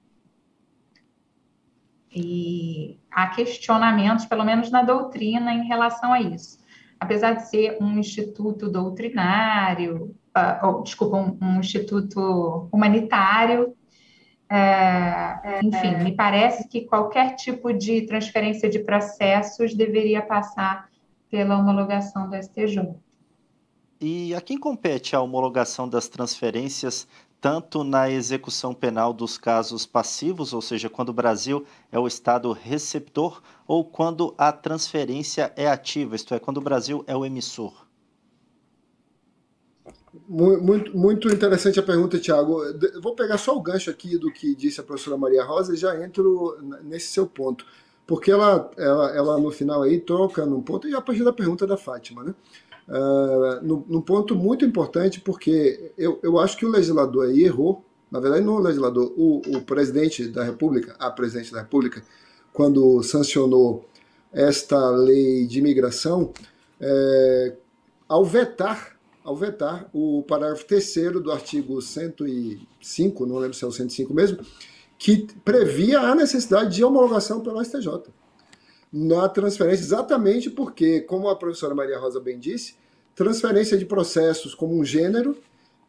E há questionamentos, pelo menos na doutrina, em relação a isso. Apesar de ser um instituto doutrinário, uh, ou, desculpa, um, um instituto humanitário, é, enfim, me parece que qualquer tipo de transferência de processos deveria passar pela homologação do S T J.
E a quem compete a homologação das transferências, tanto na execução penal dos casos passivos, ou seja, quando o Brasil é o Estado receptor, ou quando a transferência é ativa, isto é, quando o Brasil é o emissor?
Muito, muito interessante a pergunta, Tiago. Vou pegar só o gancho aqui do que disse a professora Maria Rosa e já entro nesse seu ponto, porque ela, ela, ela no final aí toca num ponto, e a partir da pergunta da Fátima, né? Uh, num, num ponto muito importante, porque eu, eu acho que o legislador aí errou, na verdade não o legislador, o, o presidente da República, a presidente da República, quando sancionou esta lei de imigração, é, ao vetar, ao vetar o parágrafo terceiro do artigo cento e cinco, não lembro se é o cento e cinco mesmo, que previa a necessidade de homologação pelo S T J. Na transferência, exatamente porque, como a professora Maria Rosa bem disse, transferência de processos como um gênero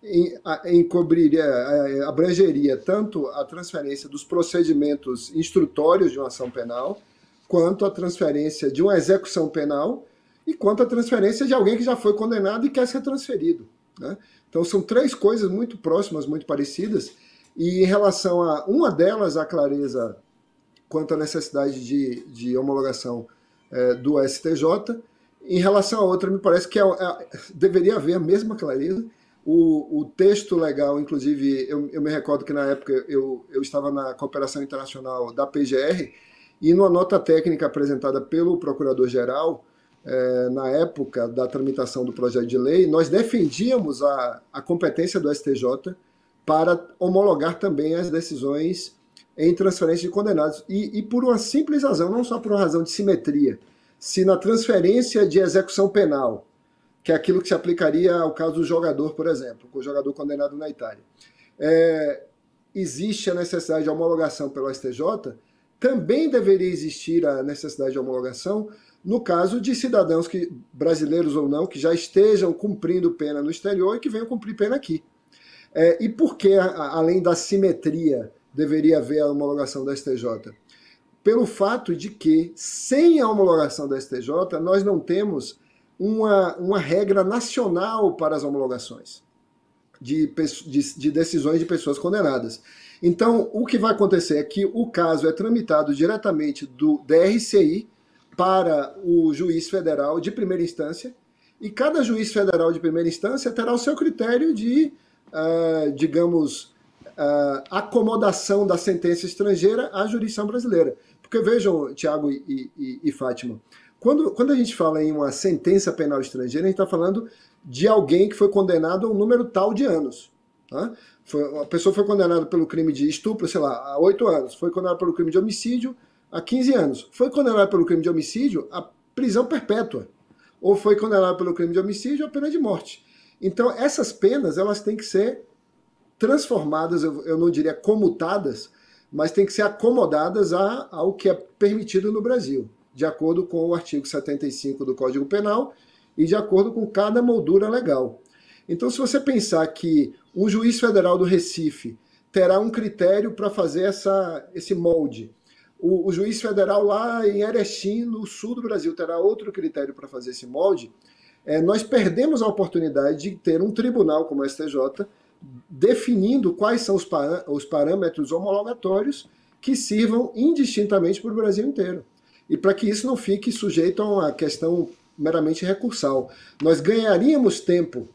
encobriria, abrangeria tanto a transferência dos procedimentos instrutórios de uma ação penal, quanto a transferência de uma execução penal e quanto a transferência de alguém que já foi condenado e quer ser transferido, né? Então são três coisas muito próximas, muito parecidas, e em relação a uma delas, a clareza quanto à necessidade de, de homologação é, do S T J. Em relação à outra, me parece que é, é, deveria haver a mesma clareza. O, o texto legal, inclusive, eu, eu me recordo que na época eu, eu estava na cooperação internacional da P G R, e numa nota técnica apresentada pelo Procurador-Geral, é, na época da tramitação do projeto de lei, nós defendíamos a, a competência do S T J para homologar também as decisões em transferência de condenados. E, e por uma simples razão, não só por uma razão de simetria, se na transferência de execução penal, que é aquilo que se aplicaria ao caso do jogador, por exemplo, com o jogador condenado na Itália, é, existe a necessidade de homologação pelo S T J, também deveria existir a necessidade de homologação no caso de cidadãos que, brasileiros ou não, que já estejam cumprindo pena no exterior e que venham cumprir pena aqui. É, e por que, além da simetria, deveria haver a homologação da S T J? Pelo fato de que, sem a homologação da S T J, nós não temos uma, uma regra nacional para as homologações de, de, de decisões de pessoas condenadas. Então, o que vai acontecer é que o caso é tramitado diretamente do D R C I para o juiz federal de primeira instância, e cada juiz federal de primeira instância terá o seu critério de, uh, digamos, Uh, acomodação da sentença estrangeira à jurisdição brasileira. Porque vejam, Tiago e, e, e Fátima, quando, quando a gente fala em uma sentença penal estrangeira, a gente está falando de alguém que foi condenado a um número tal de anos. Tá? Foi, a pessoa foi condenada pelo crime de estupro, sei lá, há oito anos. Foi condenada pelo crime de homicídio há quinze anos. Foi condenada pelo crime de homicídio a prisão perpétua. Ou foi condenada pelo crime de homicídio a pena de morte. Então, essas penas, elas têm que ser transformadas, eu, eu não diria comutadas, mas têm que ser acomodadas a, ao que é permitido no Brasil, de acordo com o artigo setenta e cinco do Código Penal e de acordo com cada moldura legal. Então, se você pensar que um juiz federal do Recife terá um critério para fazer essa, esse molde, o, o juiz federal lá em Erechim, no sul do Brasil, terá outro critério para fazer esse molde, é, nós perdemos a oportunidade de ter um tribunal como o S T J definindo quais são os, parâ os parâmetros homologatórios que sirvam indistintamente para o Brasil inteiro. E para que isso não fique sujeito a uma questão meramente recursal. Nós ganharíamos tempo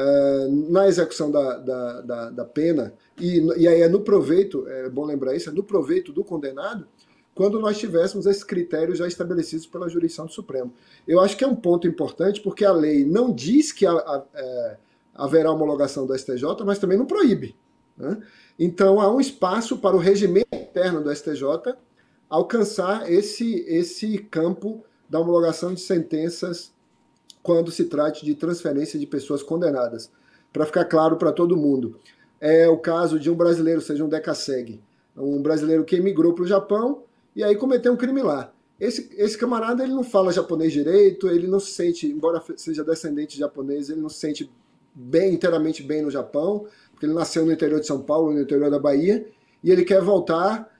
uh, na execução da, da, da, da pena, e, e aí é no proveito, é bom lembrar isso, é no proveito do condenado, quando nós tivéssemos esses critérios já estabelecidos pela jurisdição do Supremo. Eu acho que é um ponto importante, porque a lei não diz que a, a, a, haverá homologação do S T J, mas também não proíbe, né? Então, há um espaço para o regimento interno do S T J alcançar esse, esse campo da homologação de sentenças quando se trate de transferência de pessoas condenadas. Para ficar claro para todo mundo, é o caso de um brasileiro, seja um decassegue, um brasileiro que emigrou para o Japão e aí cometeu um crime lá. Esse, esse camarada ele não fala japonês direito, ele não se sente, embora seja descendente de japonês, ele não se sente bem, inteiramente bem no Japão, porque ele nasceu no interior de São Paulo, no interior da Bahia, e ele quer voltar,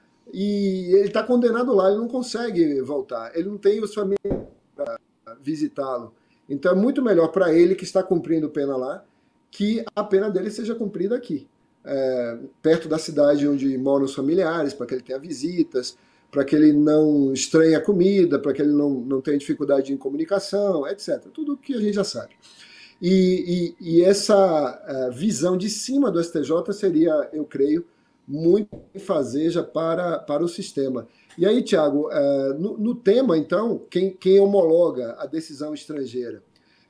e ele está condenado lá, ele não consegue voltar, ele não tem os familiares para visitá-lo. Então é muito melhor para ele, que está cumprindo pena lá, que a pena dele seja cumprida aqui, é, perto da cidade onde moram os familiares, para que ele tenha visitas, para que ele não estranhe a comida, para que ele não, não tenha dificuldade em comunicação, etcétera. Tudo o que a gente já sabe. E, e, e essa uh, visão de cima do S T J seria, eu creio, muito fazeja para, para o sistema. E aí, Tiago, uh, no, no tema, então, quem, quem homologa a decisão estrangeira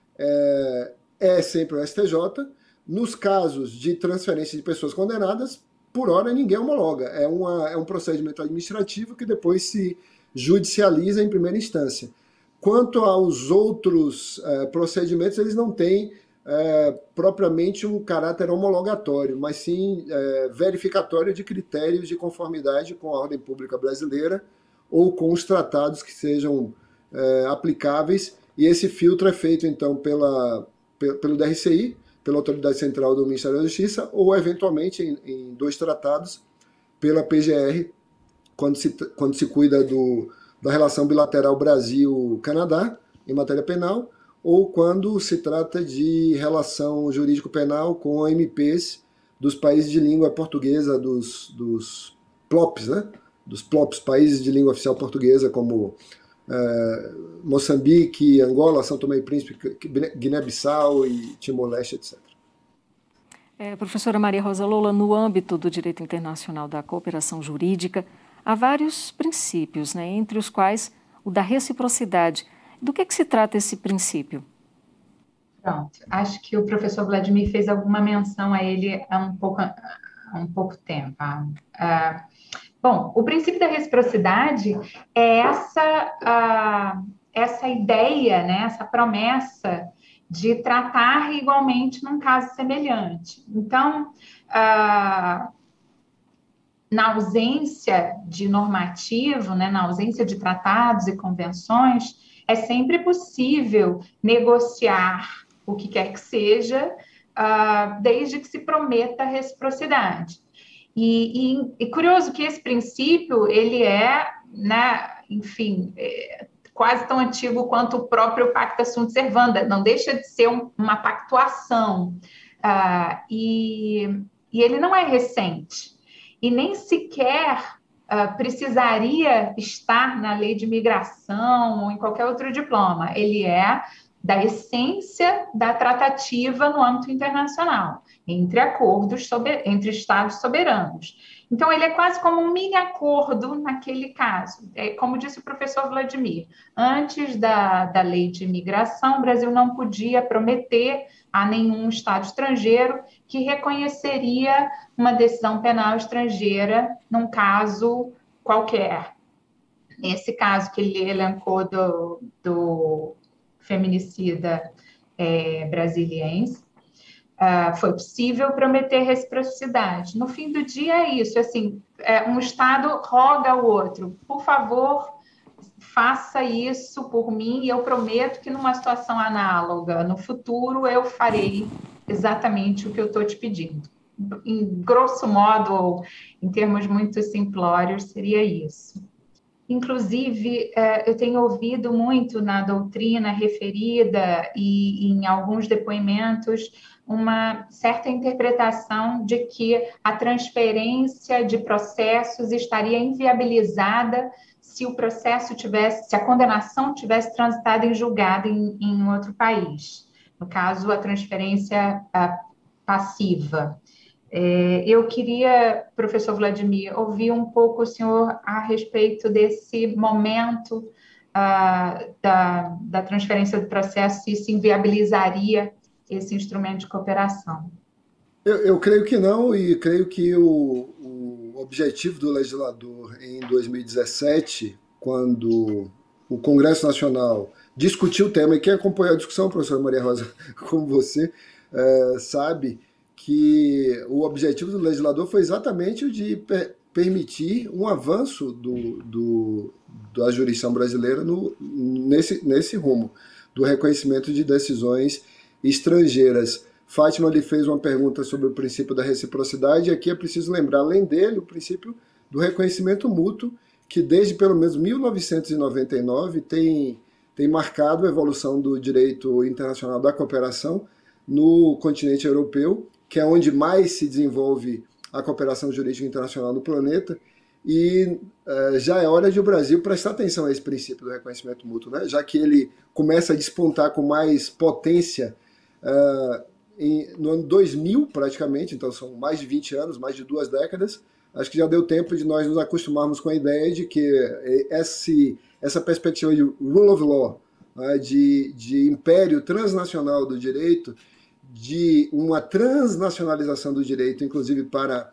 é, é sempre o S T J. Nos casos de transferência de pessoas condenadas, por hora ninguém homologa. É, uma, é um procedimento administrativo que depois se judicializa em primeira instância. Quanto aos outros eh, procedimentos, eles não têm eh, propriamente um caráter homologatório, mas sim eh, verificatório de critérios de conformidade com a ordem pública brasileira ou com os tratados que sejam eh, aplicáveis. E esse filtro é feito, então, pela, pelo D R C I, pela Autoridade Central do Ministério da Justiça, ou, eventualmente, em, em dois tratados, pela P G R, quando se, quando se cuida do... da relação bilateral Brasil-Canadá, em matéria penal, ou quando se trata de relação jurídico-penal com M Ps dos países de língua portuguesa, dos, dos P L O Ps, né? Dos P L O Ps, países de língua oficial portuguesa, como é, Moçambique, Angola, São Tomé e Príncipe, Guiné-Bissau e Timor-Leste, etcétera.
É, professora Maria Rosa Lola, no âmbito do direito internacional da cooperação jurídica, há vários princípios, né, entre os quais o da reciprocidade. Do que, que se trata esse princípio?
Pronto, acho que o professor Vladimir fez alguma menção a ele há um pouco, há um pouco tempo. Ah, bom, o princípio da reciprocidade é essa, ah, essa ideia, né, essa promessa de tratar igualmente num caso semelhante. Então, ah, na ausência de normativo, né, na ausência de tratados e convenções, é sempre possível negociar o que quer que seja, uh, desde que se prometa reciprocidade. E, e, e curioso que esse princípio, ele é, né, enfim, é quase tão antigo quanto o próprio Pacta Sunt Servanda, não deixa de ser um, uma pactuação, uh, e, e ele não é recente. E nem sequer uh, precisaria estar na lei de imigração ou em qualquer outro diploma. Ele é da essência da tratativa no âmbito internacional, entre acordos, sobre, entre Estados soberanos. Então, ele é quase como um mini acordo naquele caso. É, como disse o professor Vladimir, antes da, da lei de imigração, o Brasil não podia prometer a nenhum Estado estrangeiro que reconheceria uma decisão penal estrangeira num caso qualquer. Esse caso que ele elencou do, do feminicida é, brasiliense, Uh, foi possível prometer reciprocidade. No fim do dia é isso, assim, é, um Estado roga ao outro, por favor, faça isso por mim e eu prometo que numa situação análoga, no futuro, eu farei exatamente o que eu estou te pedindo. Em grosso modo, ou em termos muito simplórios, seria isso. Inclusive, eu tenho ouvido muito na doutrina referida e em alguns depoimentos uma certa interpretação de que a transferência de processos estaria inviabilizada se o processo tivesse, se a condenação tivesse transitado em julgado em, em outro país. No caso, a transferência a, passiva. É, eu queria, professor Vladimir, ouvir um pouco o senhor a respeito desse momento ah, da, da transferência do processo, se isso inviabilizaria esse instrumento de cooperação.
Eu, eu creio que não, e creio que o, o objetivo do legislador em dois mil e dezessete, quando o Congresso Nacional discutiu o tema, e quem acompanhou a discussão, professora Maria Rosa, como você é, sabe, que o objetivo do legislador foi exatamente o de per permitir um avanço do, do, da jurisdição brasileira no, nesse, nesse rumo, do reconhecimento de decisões estrangeiras. Fátima lhe fez uma pergunta sobre o princípio da reciprocidade, e aqui é preciso lembrar, além dele, o princípio do reconhecimento mútuo, que desde pelo menos mil novecentos e noventa e nove tem, tem marcado a evolução do direito internacional da cooperação no continente europeu, que é onde mais se desenvolve a cooperação jurídica internacional no planeta, e uh, já é hora de o Brasil prestar atenção a esse princípio do reconhecimento mútuo, né? Já que ele começa a despontar com mais potência uh, em, no ano dois mil, praticamente, então são mais de vinte anos, mais de duas décadas. Acho que já deu tempo de nós nos acostumarmos com a ideia de que esse, essa perspectiva de rule of law, né, de, de império transnacional do direito, de uma transnacionalização do direito, inclusive para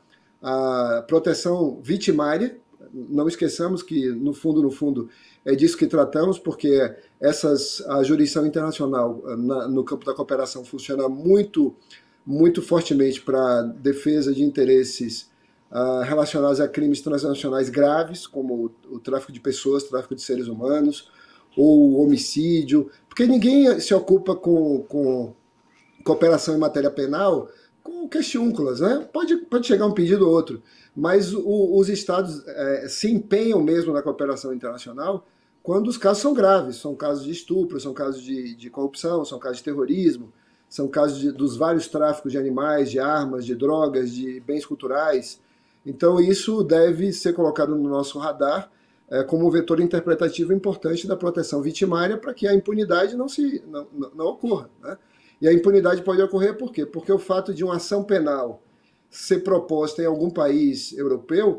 a proteção vitimária. Não esqueçamos que, no fundo, no fundo, é disso que tratamos, porque essas, a jurisdição internacional na, no campo da cooperação funciona muito, muito fortemente para defesa de interesses uh, relacionados a crimes transnacionais graves, como o, o tráfico de pessoas, tráfico de seres humanos, ou o homicídio, porque ninguém se ocupa com... com cooperação em matéria penal com questiúnculas, né? Pode, pode chegar um pedido ou outro, mas o, os estados é, se empenham mesmo na cooperação internacional quando os casos são graves, são casos de estupro, são casos de, de corrupção, são casos de terrorismo, são casos de, dos vários tráficos de animais, de armas, de drogas, de bens culturais. Então isso deve ser colocado no nosso radar é, como um vetor interpretativo importante da proteção vitimária para que a impunidade não, se, não, não, não ocorra, né? E a impunidade pode ocorrer por quê? Porque o fato de uma ação penal ser proposta em algum país europeu,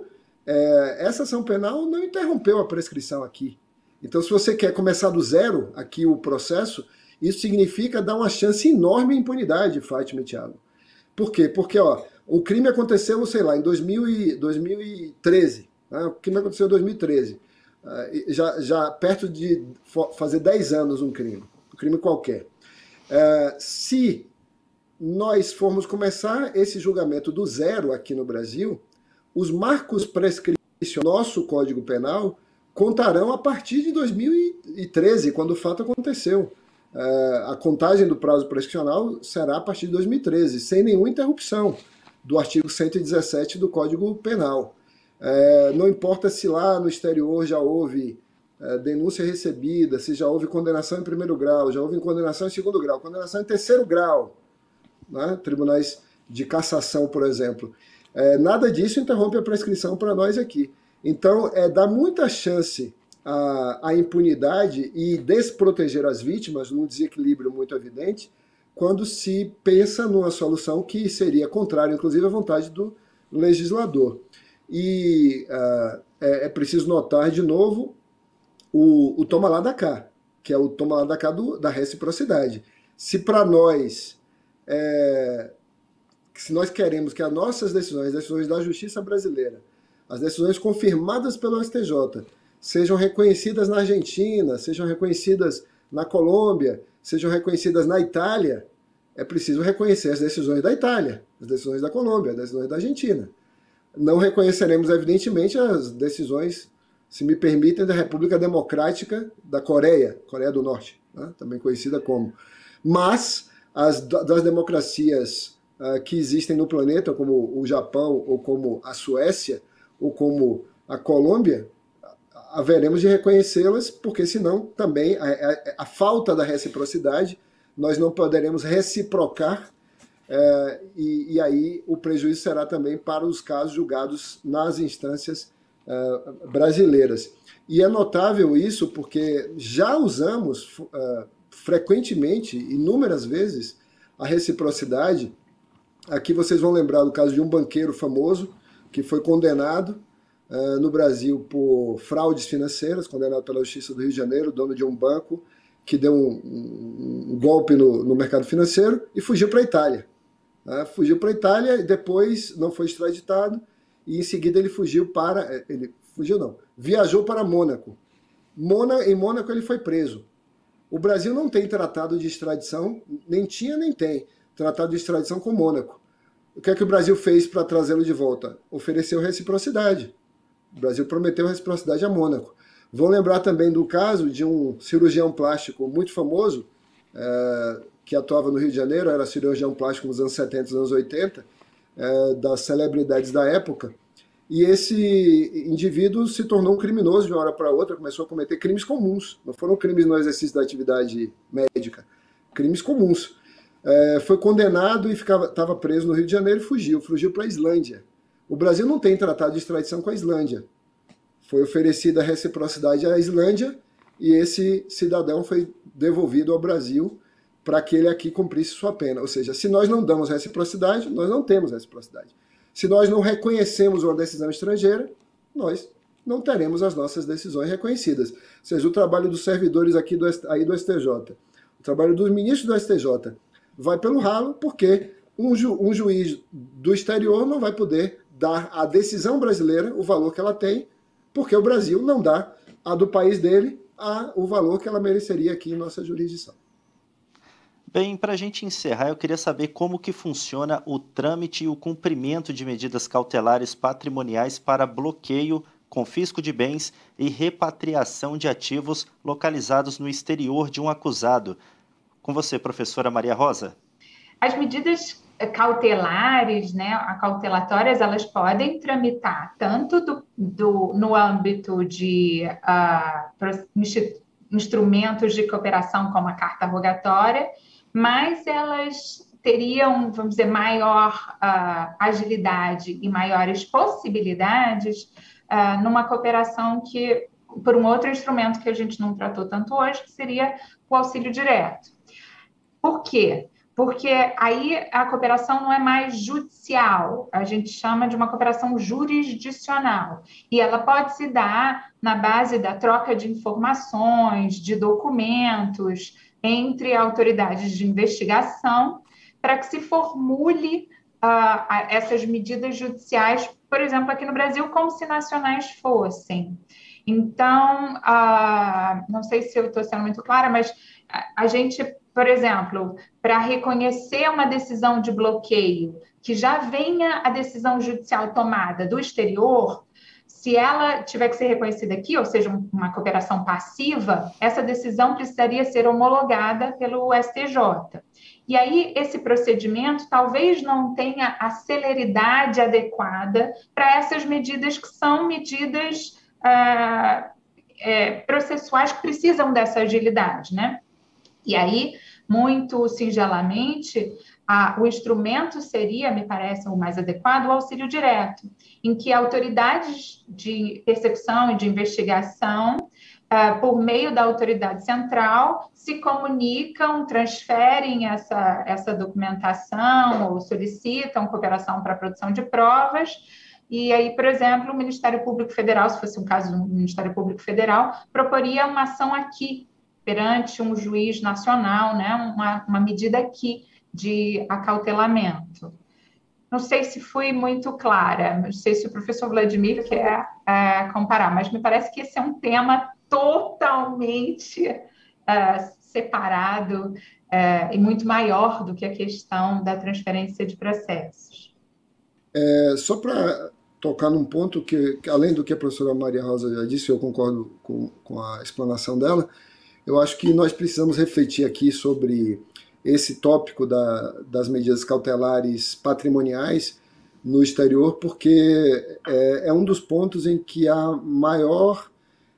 é, essa ação penal não interrompeu a prescrição aqui. Então, se você quer começar do zero aqui o processo, isso significa dar uma chance enorme à impunidade, Fátima e Thiago. Por quê? Porque ó, o crime aconteceu, sei lá, em dois mil e treze. Né? O crime aconteceu em dois mil e treze. Já, já perto de fazer dez anos um crime. Um crime qualquer. Uh, se nós formos começar esse julgamento do zero aqui no Brasil, os marcos prescricionais do nosso Código Penal contarão a partir de dois mil e treze, quando o fato aconteceu. Uh, a contagem do prazo prescricional será a partir de dois mil e treze, sem nenhuma interrupção do artigo cento e dezessete do Código Penal. Uh, não importa se lá no exterior já houve É, denúncia recebida, se já houve condenação em primeiro grau, já houve condenação em segundo grau, condenação em terceiro grau, né? Tribunais de cassação, por exemplo. É, nada disso interrompe a prescrição para nós aqui. Então, é, dá muita chance à, à impunidade e desproteger as vítimas, num desequilíbrio muito evidente, quando se pensa numa solução que seria contrária, inclusive, à vontade do legislador. E uh, é, é preciso notar, de novo, o, o toma lá da cá, que é o toma lá da cá do, da reciprocidade. Se para nós, é, se nós queremos que as nossas decisões, as decisões da justiça brasileira, as decisões confirmadas pelo S T J, sejam reconhecidas na Argentina, sejam reconhecidas na Colômbia, sejam reconhecidas na Itália, é preciso reconhecer as decisões da Itália, as decisões da Colômbia, as decisões da Argentina. Não reconheceremos, evidentemente, as decisões, se me permitem, da República Democrática da Coreia, Coreia do Norte, né? Também conhecida como. Mas as das democracias uh, que existem no planeta, como o Japão, ou como a Suécia, ou como a Colômbia, haveremos de reconhecê-las, porque senão também a, a, a falta da reciprocidade, nós não poderemos reciprocar, é, e, e aí o prejuízo será também para os casos julgados nas instâncias é, brasileiras. E é notável isso porque já usamos é, frequentemente, inúmeras vezes, a reciprocidade. Aqui vocês vão lembrar do caso de um banqueiro famoso que foi condenado Uh, no Brasil por fraudes financeiras, condenado pela Justiça do Rio de Janeiro, dono de um banco que deu um, um, um golpe no, no mercado financeiro e fugiu para a Itália. Uh, fugiu para a Itália e depois não foi extraditado e em seguida ele fugiu para... Ele fugiu não, viajou para Mônaco. Mona, em Mônaco ele foi preso. O Brasil não tem tratado de extradição, nem tinha nem tem tratado de extradição com Mônaco. O que é que o Brasil fez para trazê-lo de volta? Ofereceu reciprocidade. O Brasil prometeu reciprocidade a Mônaco. Vou lembrar também do caso de um cirurgião plástico muito famoso, é, que atuava no Rio de Janeiro, era cirurgião plástico nos anos setenta, nos anos oitenta, é, das celebridades da época, e esse indivíduo se tornou um criminoso de uma hora para outra, começou a cometer crimes comuns, não foram crimes no exercício da atividade médica, crimes comuns. É, foi condenado e estava preso no Rio de Janeiro e fugiu, fugiu para a Islândia. O Brasil não tem tratado de extradição com a Islândia. Foi oferecida a reciprocidade à Islândia e esse cidadão foi devolvido ao Brasil para que ele aqui cumprisse sua pena. Ou seja, se nós não damos reciprocidade, nós não temos reciprocidade. Se nós não reconhecemos uma decisão estrangeira, nós não teremos as nossas decisões reconhecidas. Ou seja, o trabalho dos servidores aqui do, aí do S T J, o trabalho dos ministros do S T J vai pelo ralo porque um, ju, um juiz do exterior não vai poder dar à decisão brasileira o valor que ela tem, porque o Brasil não dá a do país dele a, o valor que ela mereceria aqui em nossa jurisdição.
Bem, para a gente encerrar, eu queria saber como que funciona o trâmite e o cumprimento de medidas cautelares patrimoniais para bloqueio, confisco de bens e repatriação de ativos localizados no exterior de um acusado. Com você, professora Maria Rosa.
As medidas cautelares, né, cautelatórias, elas podem tramitar tanto do, do, no âmbito de uh, instrumentos de cooperação como a carta rogatória, mas elas teriam, vamos dizer, maior uh, agilidade e maiores possibilidades uh, numa cooperação que, por um outro instrumento que a gente não tratou tanto hoje, que seria o auxílio direto. Por quê? Porque aí a cooperação não é mais judicial, a gente chama de uma cooperação jurisdicional. E ela pode se dar na base da troca de informações, de documentos, entre autoridades de investigação, para que se formule uh, essas medidas judiciais, por exemplo, aqui no Brasil, como se nacionais fossem. Então, uh, não sei se eu estou sendo muito clara, mas a, a gente... Por exemplo, para reconhecer uma decisão de bloqueio que já venha a decisão judicial tomada do exterior, se ela tiver que ser reconhecida aqui, ou seja, uma cooperação passiva, essa decisão precisaria ser homologada pelo S T J. E aí, esse procedimento talvez não tenha a celeridade adequada para essas medidas que são medidas ah, é, processuais que precisam dessa agilidade, né? E aí, muito singelamente, a, o instrumento seria, me parece, o mais adequado, o auxílio direto, em que autoridades de persecução e de investigação, uh, por meio da autoridade central, se comunicam, transferem essa, essa documentação ou solicitam cooperação para a produção de provas E aí, por exemplo, o Ministério Público Federal, se fosse um caso do Ministério Público Federal, proporia uma ação aqui, perante um juiz nacional, né? uma, uma medida aqui de acautelamento. Não sei se fui muito clara, não sei se o professor Vladimir quer é, comparar, mas me parece que esse é um tema totalmente é, separado é, e muito maior do que a questão da transferência de processos.
É, só para tocar num ponto que, que, além do que a professora Maria Rosa já disse, eu concordo com, com a explanação dela, eu acho que nós precisamos refletir aqui sobre esse tópico da, das medidas cautelares patrimoniais no exterior, porque é, é um dos pontos em que há maior,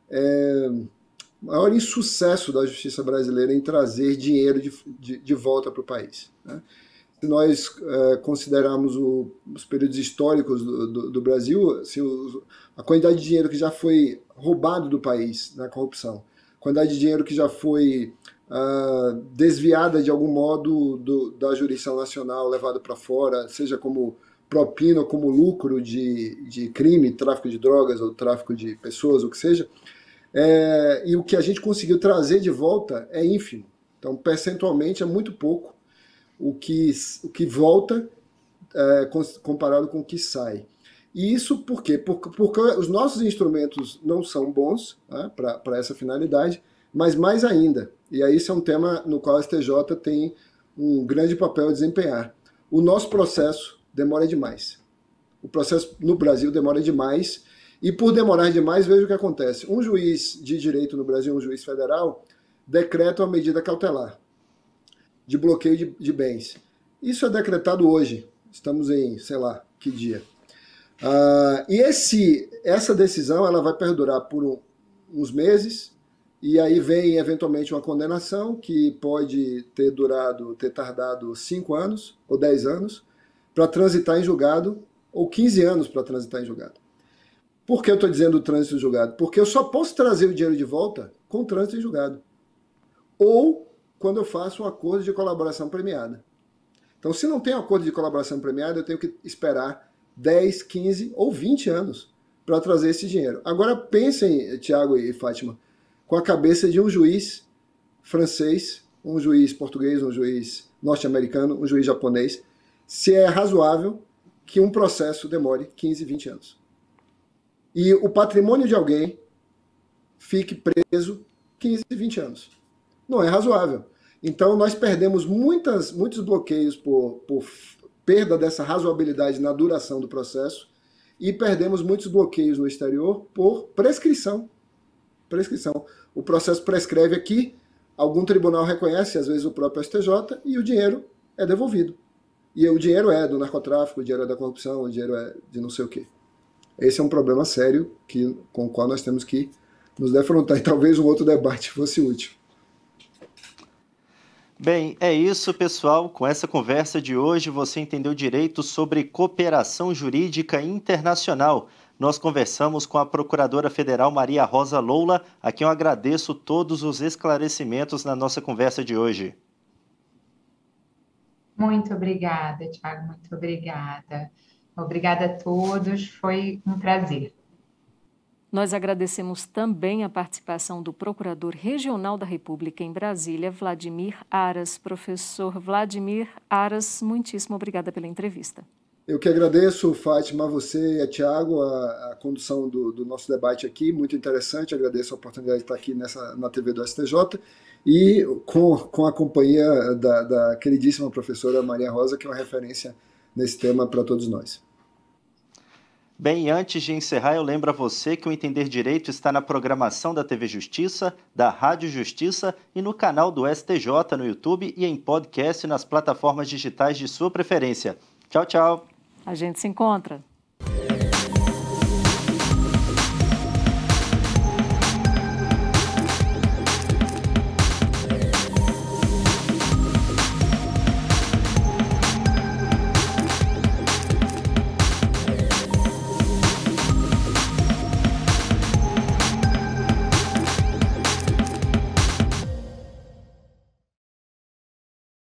é, maior insucesso da justiça brasileira em trazer dinheiro de, de, de volta para o país, né? Se nós é, considerarmos o, os períodos históricos do, do, do Brasil, assim, o, a quantidade de dinheiro que já foi roubado do país na corrupção, a quantidade de dinheiro que já foi uh, desviada de algum modo do, da jurisdição nacional, levada para fora, seja como propina ou como lucro de, de crime, tráfico de drogas ou tráfico de pessoas, o que seja, é, e o que a gente conseguiu trazer de volta é ínfimo. Então, percentualmente, é muito pouco o que, o que volta é, comparado com o que sai. E isso por quê? Porque, porque os nossos instrumentos não são bons, né, para essa finalidade, mas mais ainda, e aí isso é um tema no qual a S T J tem um grande papel a desempenhar. O nosso processo demora demais. O processo no Brasil demora demais, e por demorar demais, veja o que acontece. Um juiz de direito no Brasil, um juiz federal, decreta uma medida cautelar de bloqueio de, de bens. Isso é decretado hoje. Estamos em, sei lá, que dia. Uh, e esse, essa decisão ela vai perdurar por um, uns meses, e aí vem eventualmente uma condenação que pode ter durado, ter tardado cinco anos ou dez anos para transitar em julgado, ou quinze anos para transitar em julgado. Por que eu estou dizendo trânsito em julgado? Porque eu só posso trazer o dinheiro de volta com trânsito em julgado. Ou quando eu faço um acordo de colaboração premiada. Então, se não tem um acordo de colaboração premiada, eu tenho que esperar dez, quinze ou vinte anos para trazer esse dinheiro. Agora, pensem, Tiago e Fátima, com a cabeça de um juiz francês, um juiz português, um juiz norte-americano, um juiz japonês, se é razoável que um processo demore quinze, vinte anos. E o patrimônio de alguém fique preso quinze, vinte anos. Não é razoável. Então, nós perdemos muitas, muitos bloqueios por, por perda dessa razoabilidade na duração do processo e perdemos muitos bloqueios no exterior por prescrição. Prescrição. O processo prescreve aqui, algum tribunal reconhece, às vezes o próprio S T J, e o dinheiro é devolvido. E o dinheiro é do narcotráfico, o dinheiro é da corrupção, o dinheiro é de não sei o quê. Esse é um problema sério que, com o qual nós temos que nos defrontar, e talvez um outro debate fosse útil.
Bem, é isso, pessoal. Com essa conversa de hoje, você entendeu direito sobre cooperação jurídica internacional. Nós conversamos com a Procuradora Federal Maria Rosa Loula, a quem eu agradeço todos os esclarecimentos na nossa conversa de hoje.
Muito obrigada, Tiago, muito obrigada. Obrigada a todos, foi um prazer.
Nós agradecemos também a participação do Procurador Regional da República em Brasília, Vladimir Aras. Professor Vladimir Aras, muitíssimo obrigada pela entrevista.
Eu que agradeço, Fátima, a você e a Tiago, a, a condução do, do nosso debate aqui, muito interessante. Agradeço a oportunidade de estar aqui nessa, na T V do S T J e com, com a companhia da, da queridíssima professora Maria Rosa, que é uma referência nesse tema para todos nós.
Bem, antes de encerrar, eu lembro a você que o Entender Direito está na programação da T V Justiça, da Rádio Justiça e no canal do S T J no YouTube e em podcast nas plataformas digitais de sua preferência. Tchau, tchau.
A gente se encontra.